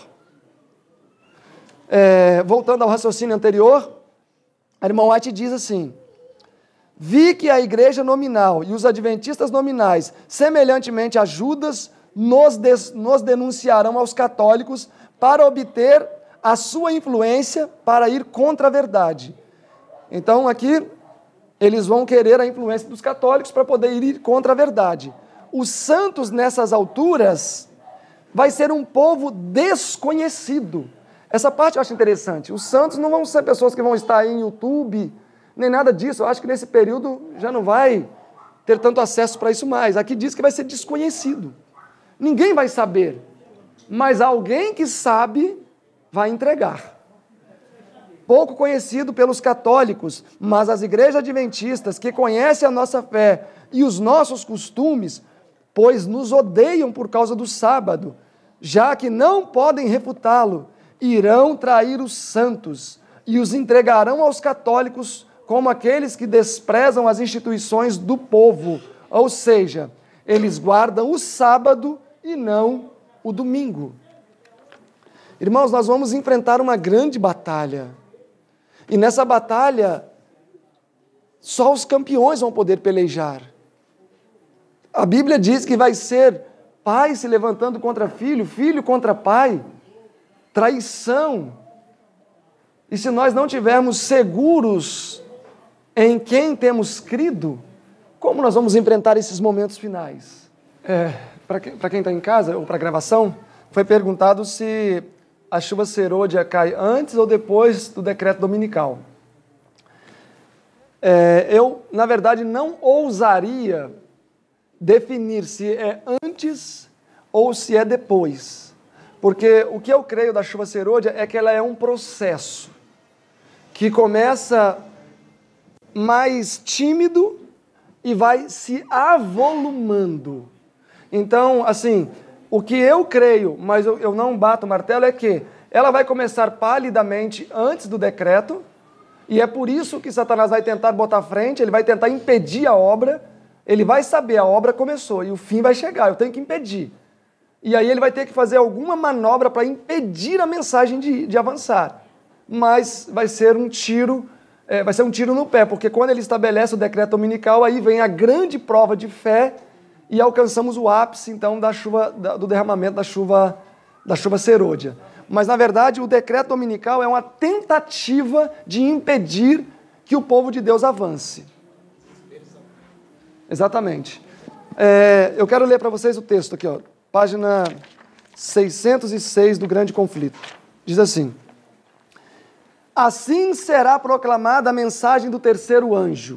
É, voltando ao raciocínio anterior, a irmã White diz assim, vi que a igreja nominal e os adventistas nominais, semelhantemente a Judas, nos, des, nos denunciarão aos católicos para obter a sua influência para ir contra a verdade. Então aqui eles vão querer a influência dos católicos para poder ir contra a verdade. Os santos nessas alturas vai ser um povo desconhecido. Essa parte eu acho interessante. Os santos não vão ser pessoas que vão estar aí em YouTube, nem nada disso. Eu acho que nesse período já não vai ter tanto acesso para isso mais. Aqui diz que vai ser desconhecido. Ninguém vai saber, mas alguém que sabe vai entregar. Pouco conhecido pelos católicos, mas as igrejas adventistas que conhecem a nossa fé e os nossos costumes, pois nos odeiam por causa do sábado, já que não podem refutá-lo, irão trair os santos e os entregarão aos católicos como aqueles que desprezam as instituições do povo, ou seja, eles guardam o sábado e não o domingo. Irmãos, nós vamos enfrentar uma grande batalha. E nessa batalha, só os campeões vão poder pelejar. A Bíblia diz que vai ser pai se levantando contra filho, filho contra pai, traição. E se nós não tivermos seguros em quem temos crido, como nós vamos enfrentar esses momentos finais? É, para quem está em casa, ou para a gravação, foi perguntado se a chuva serôdia cai antes ou depois do decreto dominical. É, eu, na verdade, não ousaria definir se é antes ou se é depois. Porque o que eu creio da chuva serôdia é que ela é um processo que começa mais tímido e vai se avolumando. Então, assim, o que eu creio, mas eu, eu não bato o martelo, é que ela vai começar palidamente antes do decreto, e é por isso que Satanás vai tentar botar à frente, ele vai tentar impedir a obra, ele vai saber, a obra começou, e o fim vai chegar, eu tenho que impedir. E aí ele vai ter que fazer alguma manobra para impedir a mensagem de, de avançar. Mas vai ser um tiro, é, vai ser um tiro no pé, porque quando ele estabelece o decreto dominical, aí vem a grande prova de fé, e alcançamos o ápice, então, da chuva, do derramamento da chuva, da chuva serôdia. Mas, na verdade, o decreto dominical é uma tentativa de impedir que o povo de Deus avance. Exatamente. É, eu quero ler para vocês o texto aqui, ó, página seiscentos e seis do Grande Conflito. Diz assim: assim será proclamada a mensagem do terceiro anjo.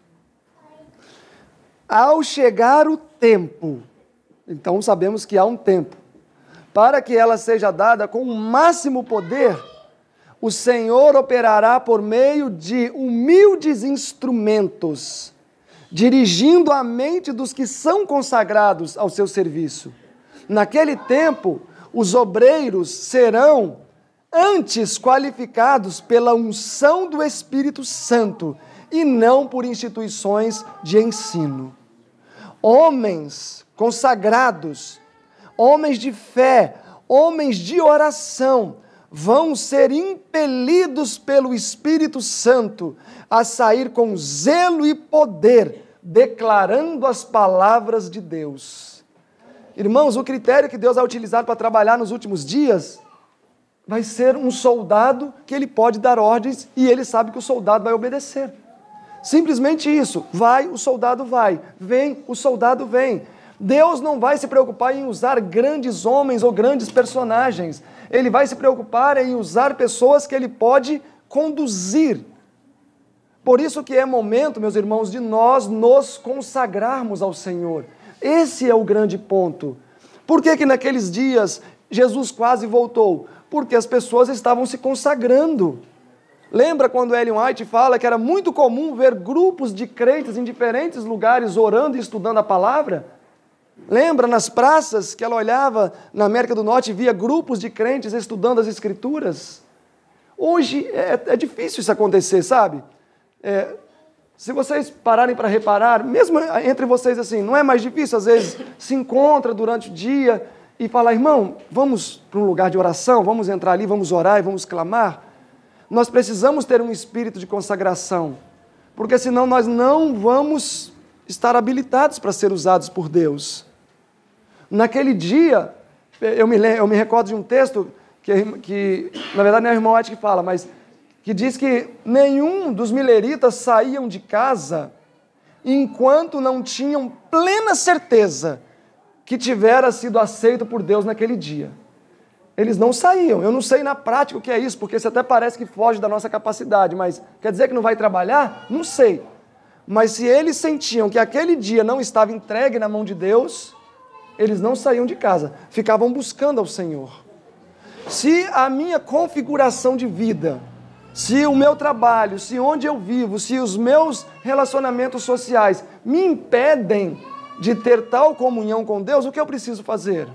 Ao chegar o tempo, então sabemos que há um tempo, para que ela seja dada com o máximo poder, o Senhor operará por meio de humildes instrumentos, dirigindo a mente dos que são consagrados ao seu serviço. Naquele tempo, Os obreiros serão antes qualificados pela unção do Espírito Santo e não por instituições de ensino. Homens consagrados, homens de fé, homens de oração, vão ser impelidos pelo Espírito Santo a sair com zelo e poder, declarando as palavras de Deus. Irmãos, o critério que Deus vai utilizar para trabalhar nos últimos dias vai ser um soldado que ele pode dar ordens e ele sabe que o soldado vai obedecer. Simplesmente isso. Vai, o soldado vai. Vem, o soldado vem. Deus não vai se preocupar em usar grandes homens ou grandes personagens. Ele vai se preocupar em usar pessoas que ele pode conduzir. Por isso que é momento, meus irmãos, de nós nos consagrarmos ao Senhor. Esse é o grande ponto. Por que que naqueles dias Jesus quase voltou? Porque as pessoas estavam se consagrando. Lembra quando Ellen White fala que era muito comum ver grupos de crentes em diferentes lugares orando e estudando a palavra? Lembra nas praças que ela olhava na América do Norte e via grupos de crentes estudando as Escrituras? Hoje é, é difícil isso acontecer, sabe? É, se vocês pararem para reparar, mesmo entre vocês assim, não é mais difícil, às vezes, se encontra durante o dia e falar, irmão, vamos para um lugar de oração, vamos entrar ali, vamos orar e vamos clamar? Nós precisamos ter um espírito de consagração, porque senão nós não vamos estar habilitados para ser usados por Deus. Naquele dia, eu me, eu me recordo de um texto que, que na verdade não é o irmão White que fala, mas que diz que nenhum dos mileritas saíam de casa enquanto não tinham plena certeza que tivera sido aceito por Deus naquele dia. Eles não saíam. Eu não sei na prática o que é isso, porque isso até parece que foge da nossa capacidade, mas quer dizer que não vai trabalhar? Não sei. Mas se eles sentiam que aquele dia não estava entregue na mão de Deus, eles não saíam de casa, ficavam buscando ao Senhor. Se a minha configuração de vida, se o meu trabalho, se onde eu vivo, se os meus relacionamentos sociais me impedem de ter tal comunhão com Deus, o que eu preciso fazer?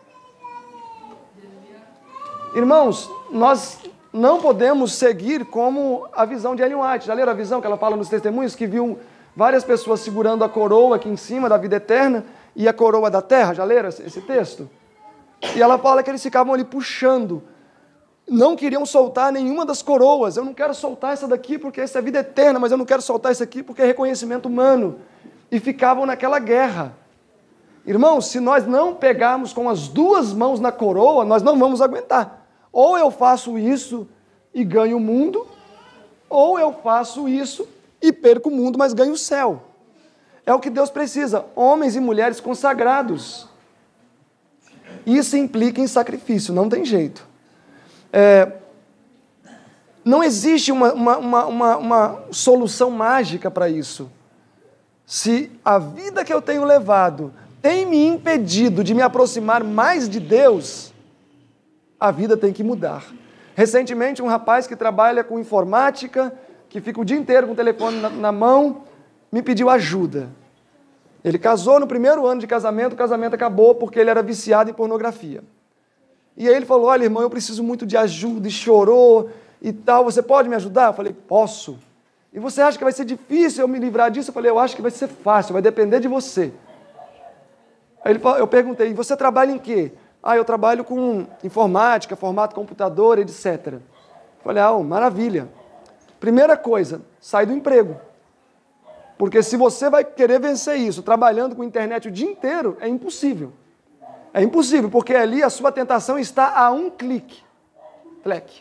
Irmãos, nós não podemos seguir como a visão de Ellen White. Já leram a visão que ela fala nos testemunhos? Que viu várias pessoas segurando a coroa aqui em cima da vida eterna e a coroa da terra. Já leram esse texto? E ela fala que eles ficavam ali puxando. Não queriam soltar nenhuma das coroas. Eu não quero soltar essa daqui porque essa é vida eterna, mas eu não quero soltar essa aqui porque é reconhecimento humano. E ficavam naquela guerra. Irmãos, se nós não pegarmos com as duas mãos na coroa, nós não vamos aguentar. Ou eu faço isso e ganho o mundo, ou eu faço isso e perco o mundo, mas ganho o céu. É o que Deus precisa, homens e mulheres consagrados. Isso implica em sacrifício, não tem jeito. É, não existe uma, uma, uma, uma, uma solução mágica para isso. Se a vida que eu tenho levado tem me impedido de me aproximar mais de Deus, a vida tem que mudar. Recentemente, um rapaz que trabalha com informática, que fica o dia inteiro com o telefone na, na mão, me pediu ajuda. Ele casou no primeiro ano de casamento, o casamento acabou porque ele era viciado em pornografia. E aí ele falou, olha, irmão, eu preciso muito de ajuda, e chorou e tal, você pode me ajudar? Eu falei, posso. E você acha que vai ser difícil eu me livrar disso? Eu falei, eu acho que vai ser fácil, vai depender de você. Aí ele, eu perguntei, você trabalha em quê? Ah, eu trabalho com informática, formato computador, etcétera. Falei, ah, maravilha. Primeira coisa, sai do emprego. Porque se você vai querer vencer isso, trabalhando com internet o dia inteiro, é impossível. É impossível, porque ali a sua tentação está a um clique. Clique.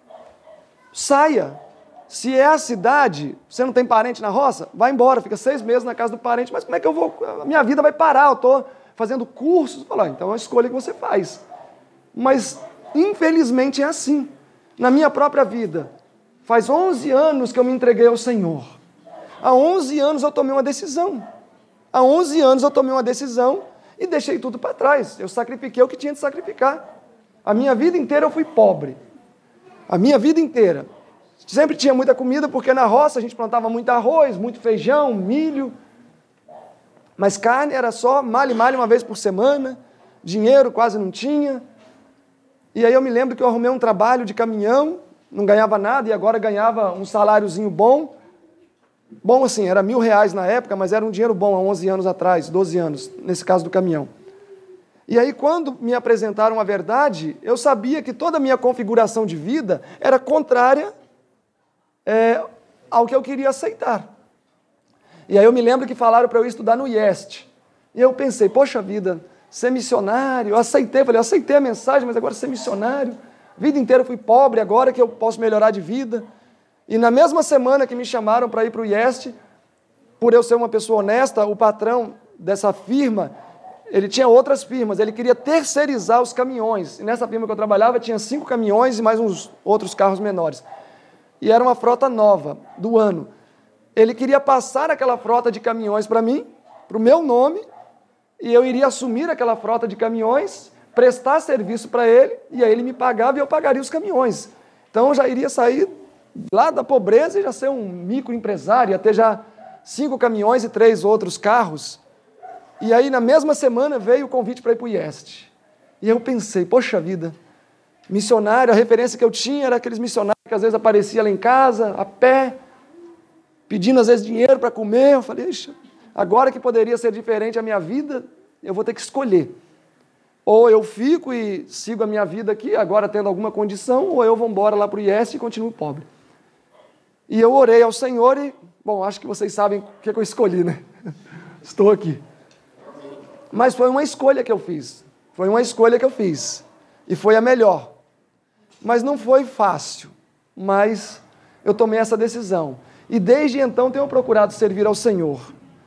Saia. Se é a cidade, você não tem parente na roça, vai embora, fica seis meses na casa do parente, mas como é que eu vou? A minha vida vai parar, eu estou fazendo cursos. Fala, então é uma escolha que você faz. Mas, infelizmente, é assim. Na minha própria vida, faz onze anos que eu me entreguei ao Senhor. Há onze anos eu tomei uma decisão. Há onze anos eu tomei uma decisão e deixei tudo para trás. Eu sacrifiquei o que tinha de sacrificar. A minha vida inteira eu fui pobre. A minha vida inteira. Sempre tinha muita comida, porque na roça a gente plantava muito arroz, muito feijão, milho. Mas carne era só malhe-malhe uma vez por semana. Dinheiro quase não tinha. E aí eu me lembro que eu arrumei um trabalho de caminhão, não ganhava nada e agora ganhava um saláriozinho bom. Bom assim, era mil reais na época, mas era um dinheiro bom há onze anos atrás, doze anos, nesse caso do caminhão. E aí quando me apresentaram a verdade, eu sabia que toda a minha configuração de vida era contrária é, ao que eu queria aceitar. E aí eu me lembro que falaram para eu estudar no I E S T. E eu pensei, poxa vida, ser missionário, eu aceitei, falei, eu aceitei a mensagem, mas agora ser missionário, a vida inteira eu fui pobre, agora que eu posso melhorar de vida. E na mesma semana que me chamaram para ir para o I E S T, por eu ser uma pessoa honesta, o patrão dessa firma, ele tinha outras firmas, ele queria terceirizar os caminhões. E nessa firma que eu trabalhava tinha cinco caminhões e mais uns outros carros menores. E era uma frota nova, do ano. Ele queria passar aquela frota de caminhões para mim, para o meu nome, e eu iria assumir aquela frota de caminhões, prestar serviço para ele, e aí ele me pagava e eu pagaria os caminhões. Então eu já iria sair lá da pobreza e já ser um microempresário, ia ter já cinco caminhões e três outros carros. E aí na mesma semana veio o convite para ir para o I E S T. E eu pensei, poxa vida, missionário, a referência que eu tinha era aqueles missionários que às vezes apareciam lá em casa, a pé, pedindo às vezes dinheiro para comer. Eu falei, agora que poderia ser diferente a minha vida, eu vou ter que escolher. Ou eu fico e sigo a minha vida aqui, agora tendo alguma condição, ou eu vou embora lá para o I E S T e continuo pobre. E eu orei ao Senhor e, bom, acho que vocês sabem o que eu escolhi, né? Estou aqui. Mas foi uma escolha que eu fiz. Foi uma escolha que eu fiz. E foi a melhor. Mas não foi fácil. Mas eu tomei essa decisão. E desde então tenho procurado servir ao Senhor.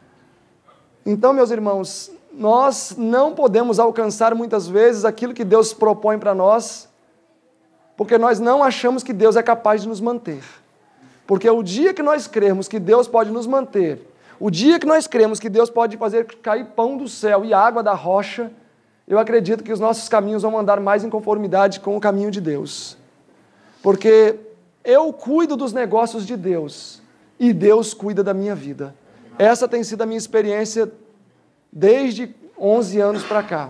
Então, meus irmãos, nós não podemos alcançar muitas vezes aquilo que Deus propõe para nós, porque nós não achamos que Deus é capaz de nos manter. Porque o dia que nós cremos que Deus pode nos manter, o dia que nós cremos que Deus pode fazer cair pão do céu e água da rocha, eu acredito que os nossos caminhos vão andar mais em conformidade com o caminho de Deus. Porque eu cuido dos negócios de Deus e Deus cuida da minha vida. Essa tem sido a minha experiência desde onze anos para cá.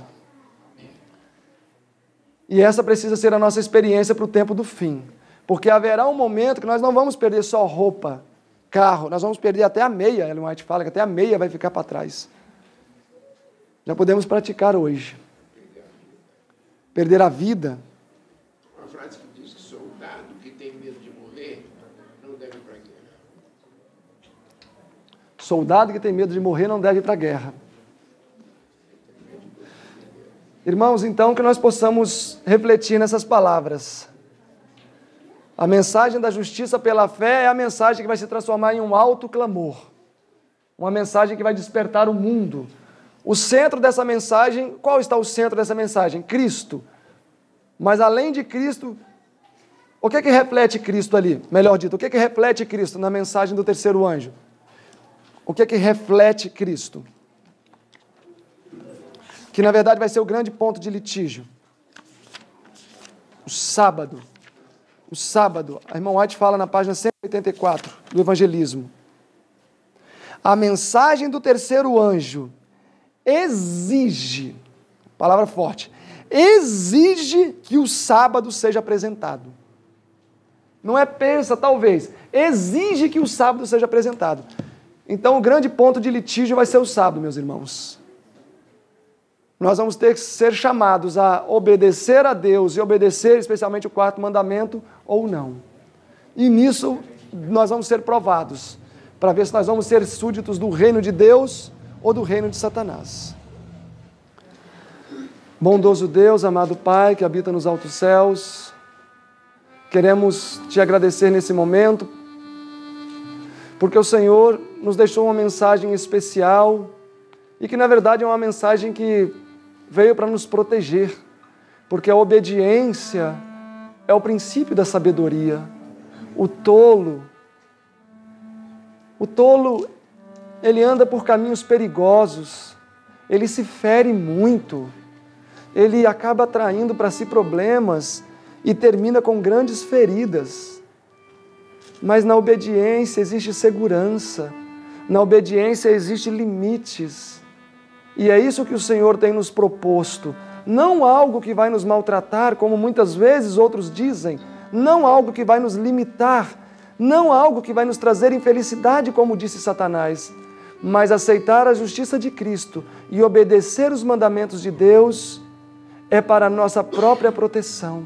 E essa precisa ser a nossa experiência para o tempo do fim. Porque haverá um momento que nós não vamos perder só roupa, carro, nós vamos perder até a meia. Ellen White fala que até a meia vai ficar para trás. Já podemos praticar hoje. Perder a vida. Uma frase que diz que soldado que tem medo de morrer não deve ir para a guerra. Soldado que tem medo de morrer não deve ir para a guerra. Irmãos, então que nós possamos refletir nessas palavras. A mensagem da justiça pela fé é a mensagem que vai se transformar em um alto clamor. Uma mensagem que vai despertar o mundo. O centro dessa mensagem, qual está o centro dessa mensagem? Cristo. Mas além de Cristo, o que é que reflete Cristo ali? Melhor dito, o que é que reflete Cristo na mensagem do terceiro anjo? O que é que reflete Cristo? Que na verdade vai ser o grande ponto de litígio. O sábado. O sábado. A irmã White fala na página cento e oitenta e quatro do Evangelismo. A mensagem do terceiro anjo exige, palavra forte, exige que o sábado seja apresentado. Não é pensa, talvez, exige que o sábado seja apresentado. Então o grande ponto de litígio vai ser o sábado, meus irmãos. Nós vamos ter que ser chamados a obedecer a Deus e obedecer especialmente o quarto mandamento ou não. E nisso nós vamos ser provados, para ver se nós vamos ser súditos do reino de Deus ou do reino de Satanás. Bondoso Deus, amado Pai, que habita nos altos céus, queremos te agradecer nesse momento, porque o Senhor nos deixou uma mensagem especial e que na verdade é uma mensagem que veio para nos proteger, porque a obediência é o princípio da sabedoria. O tolo, o tolo, ele anda por caminhos perigosos, ele se fere muito, ele acaba atraindo para si problemas e termina com grandes feridas. Mas na obediência existe segurança, na obediência existe limites. E é isso que o Senhor tem nos proposto, não algo que vai nos maltratar, como muitas vezes outros dizem, não algo que vai nos limitar, não algo que vai nos trazer infelicidade, como disse Satanás, mas aceitar a justiça de Cristo e obedecer os mandamentos de Deus é para a nossa própria proteção.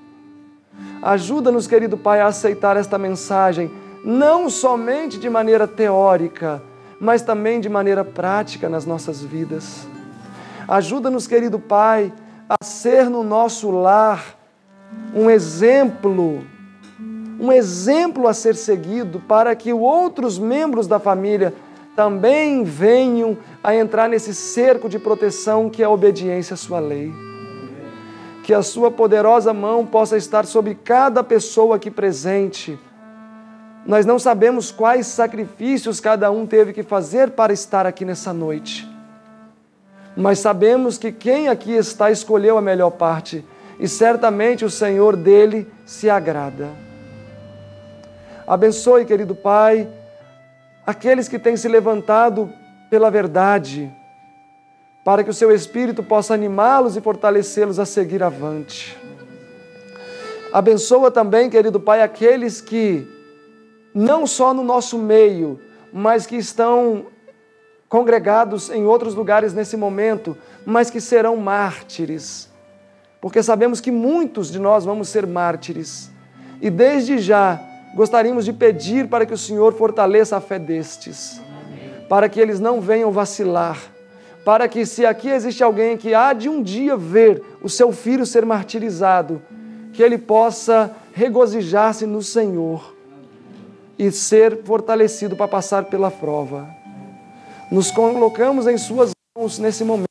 Ajuda-nos, querido Pai, a aceitar esta mensagem, não somente de maneira teórica, mas também de maneira prática nas nossas vidas. Ajuda-nos, querido Pai, a ser no nosso lar um exemplo, um exemplo a ser seguido para que outros membros da família também venham a entrar nesse cerco de proteção que é a obediência à sua lei. Que a sua poderosa mão possa estar sobre cada pessoa aqui presente. Nós não sabemos quais sacrifícios cada um teve que fazer para estar aqui nessa noite. Mas sabemos que quem aqui está escolheu a melhor parte e certamente o Senhor dele se agrada. Abençoe, querido Pai, aqueles que têm se levantado pela verdade, para que o Seu Espírito possa animá-los e fortalecê-los a seguir avante. Abençoa também, querido Pai, aqueles que, não só no nosso meio, mas que estão congregados em outros lugares nesse momento, mas que serão mártires, porque sabemos que muitos de nós vamos ser mártires. E desde já gostaríamos de pedir para que o Senhor fortaleça a fé destes, para que eles não venham vacilar, para que, se aqui existe alguém que há de um dia ver o seu filho ser martirizado, que ele possa regozijar-se no Senhor e ser fortalecido para passar pela prova. Nos colocamos em Suas mãos nesse momento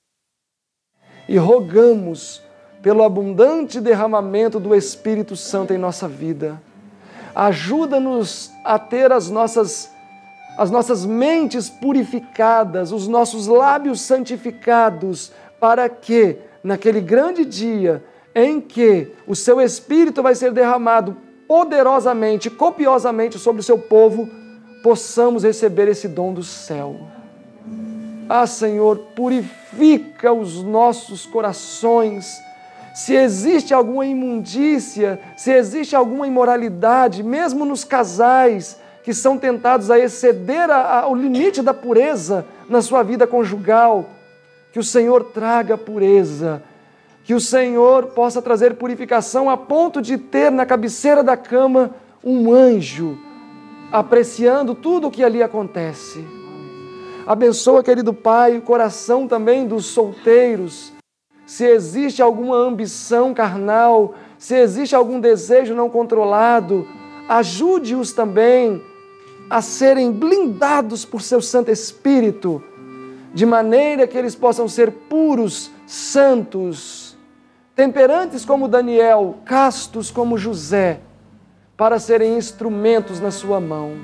e rogamos pelo abundante derramamento do Espírito Santo em nossa vida. Ajuda-nos a ter as nossas, as nossas mentes purificadas, os nossos lábios santificados, para que, naquele grande dia em que o Seu Espírito vai ser derramado poderosamente, copiosamente sobre o Seu povo, possamos receber esse dom do céu. Ah, Senhor, purifica os nossos corações. Se existe alguma imundícia, se existe alguma imoralidade, mesmo nos casais que são tentados a exceder a, a, o limite da pureza na sua vida conjugal, que o Senhor traga pureza, que o Senhor possa trazer purificação a ponto de ter na cabeceira da cama um anjo apreciando tudo o que ali acontece. Abençoa, querido Pai, o coração também dos solteiros. Se existe alguma ambição carnal, se existe algum desejo não controlado, ajude-os também a serem blindados por Seu Santo Espírito, de maneira que eles possam ser puros, santos, temperantes como Daniel, castos como José, para serem instrumentos na Sua mão.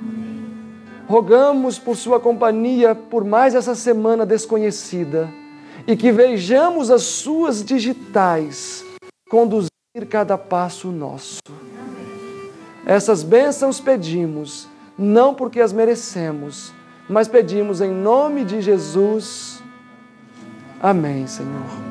Rogamos por Sua companhia por mais essa semana desconhecida e que vejamos as Suas digitais conduzir cada passo nosso. Essas bênçãos pedimos, não porque as merecemos, mas pedimos em nome de Jesus. Amém, Senhor.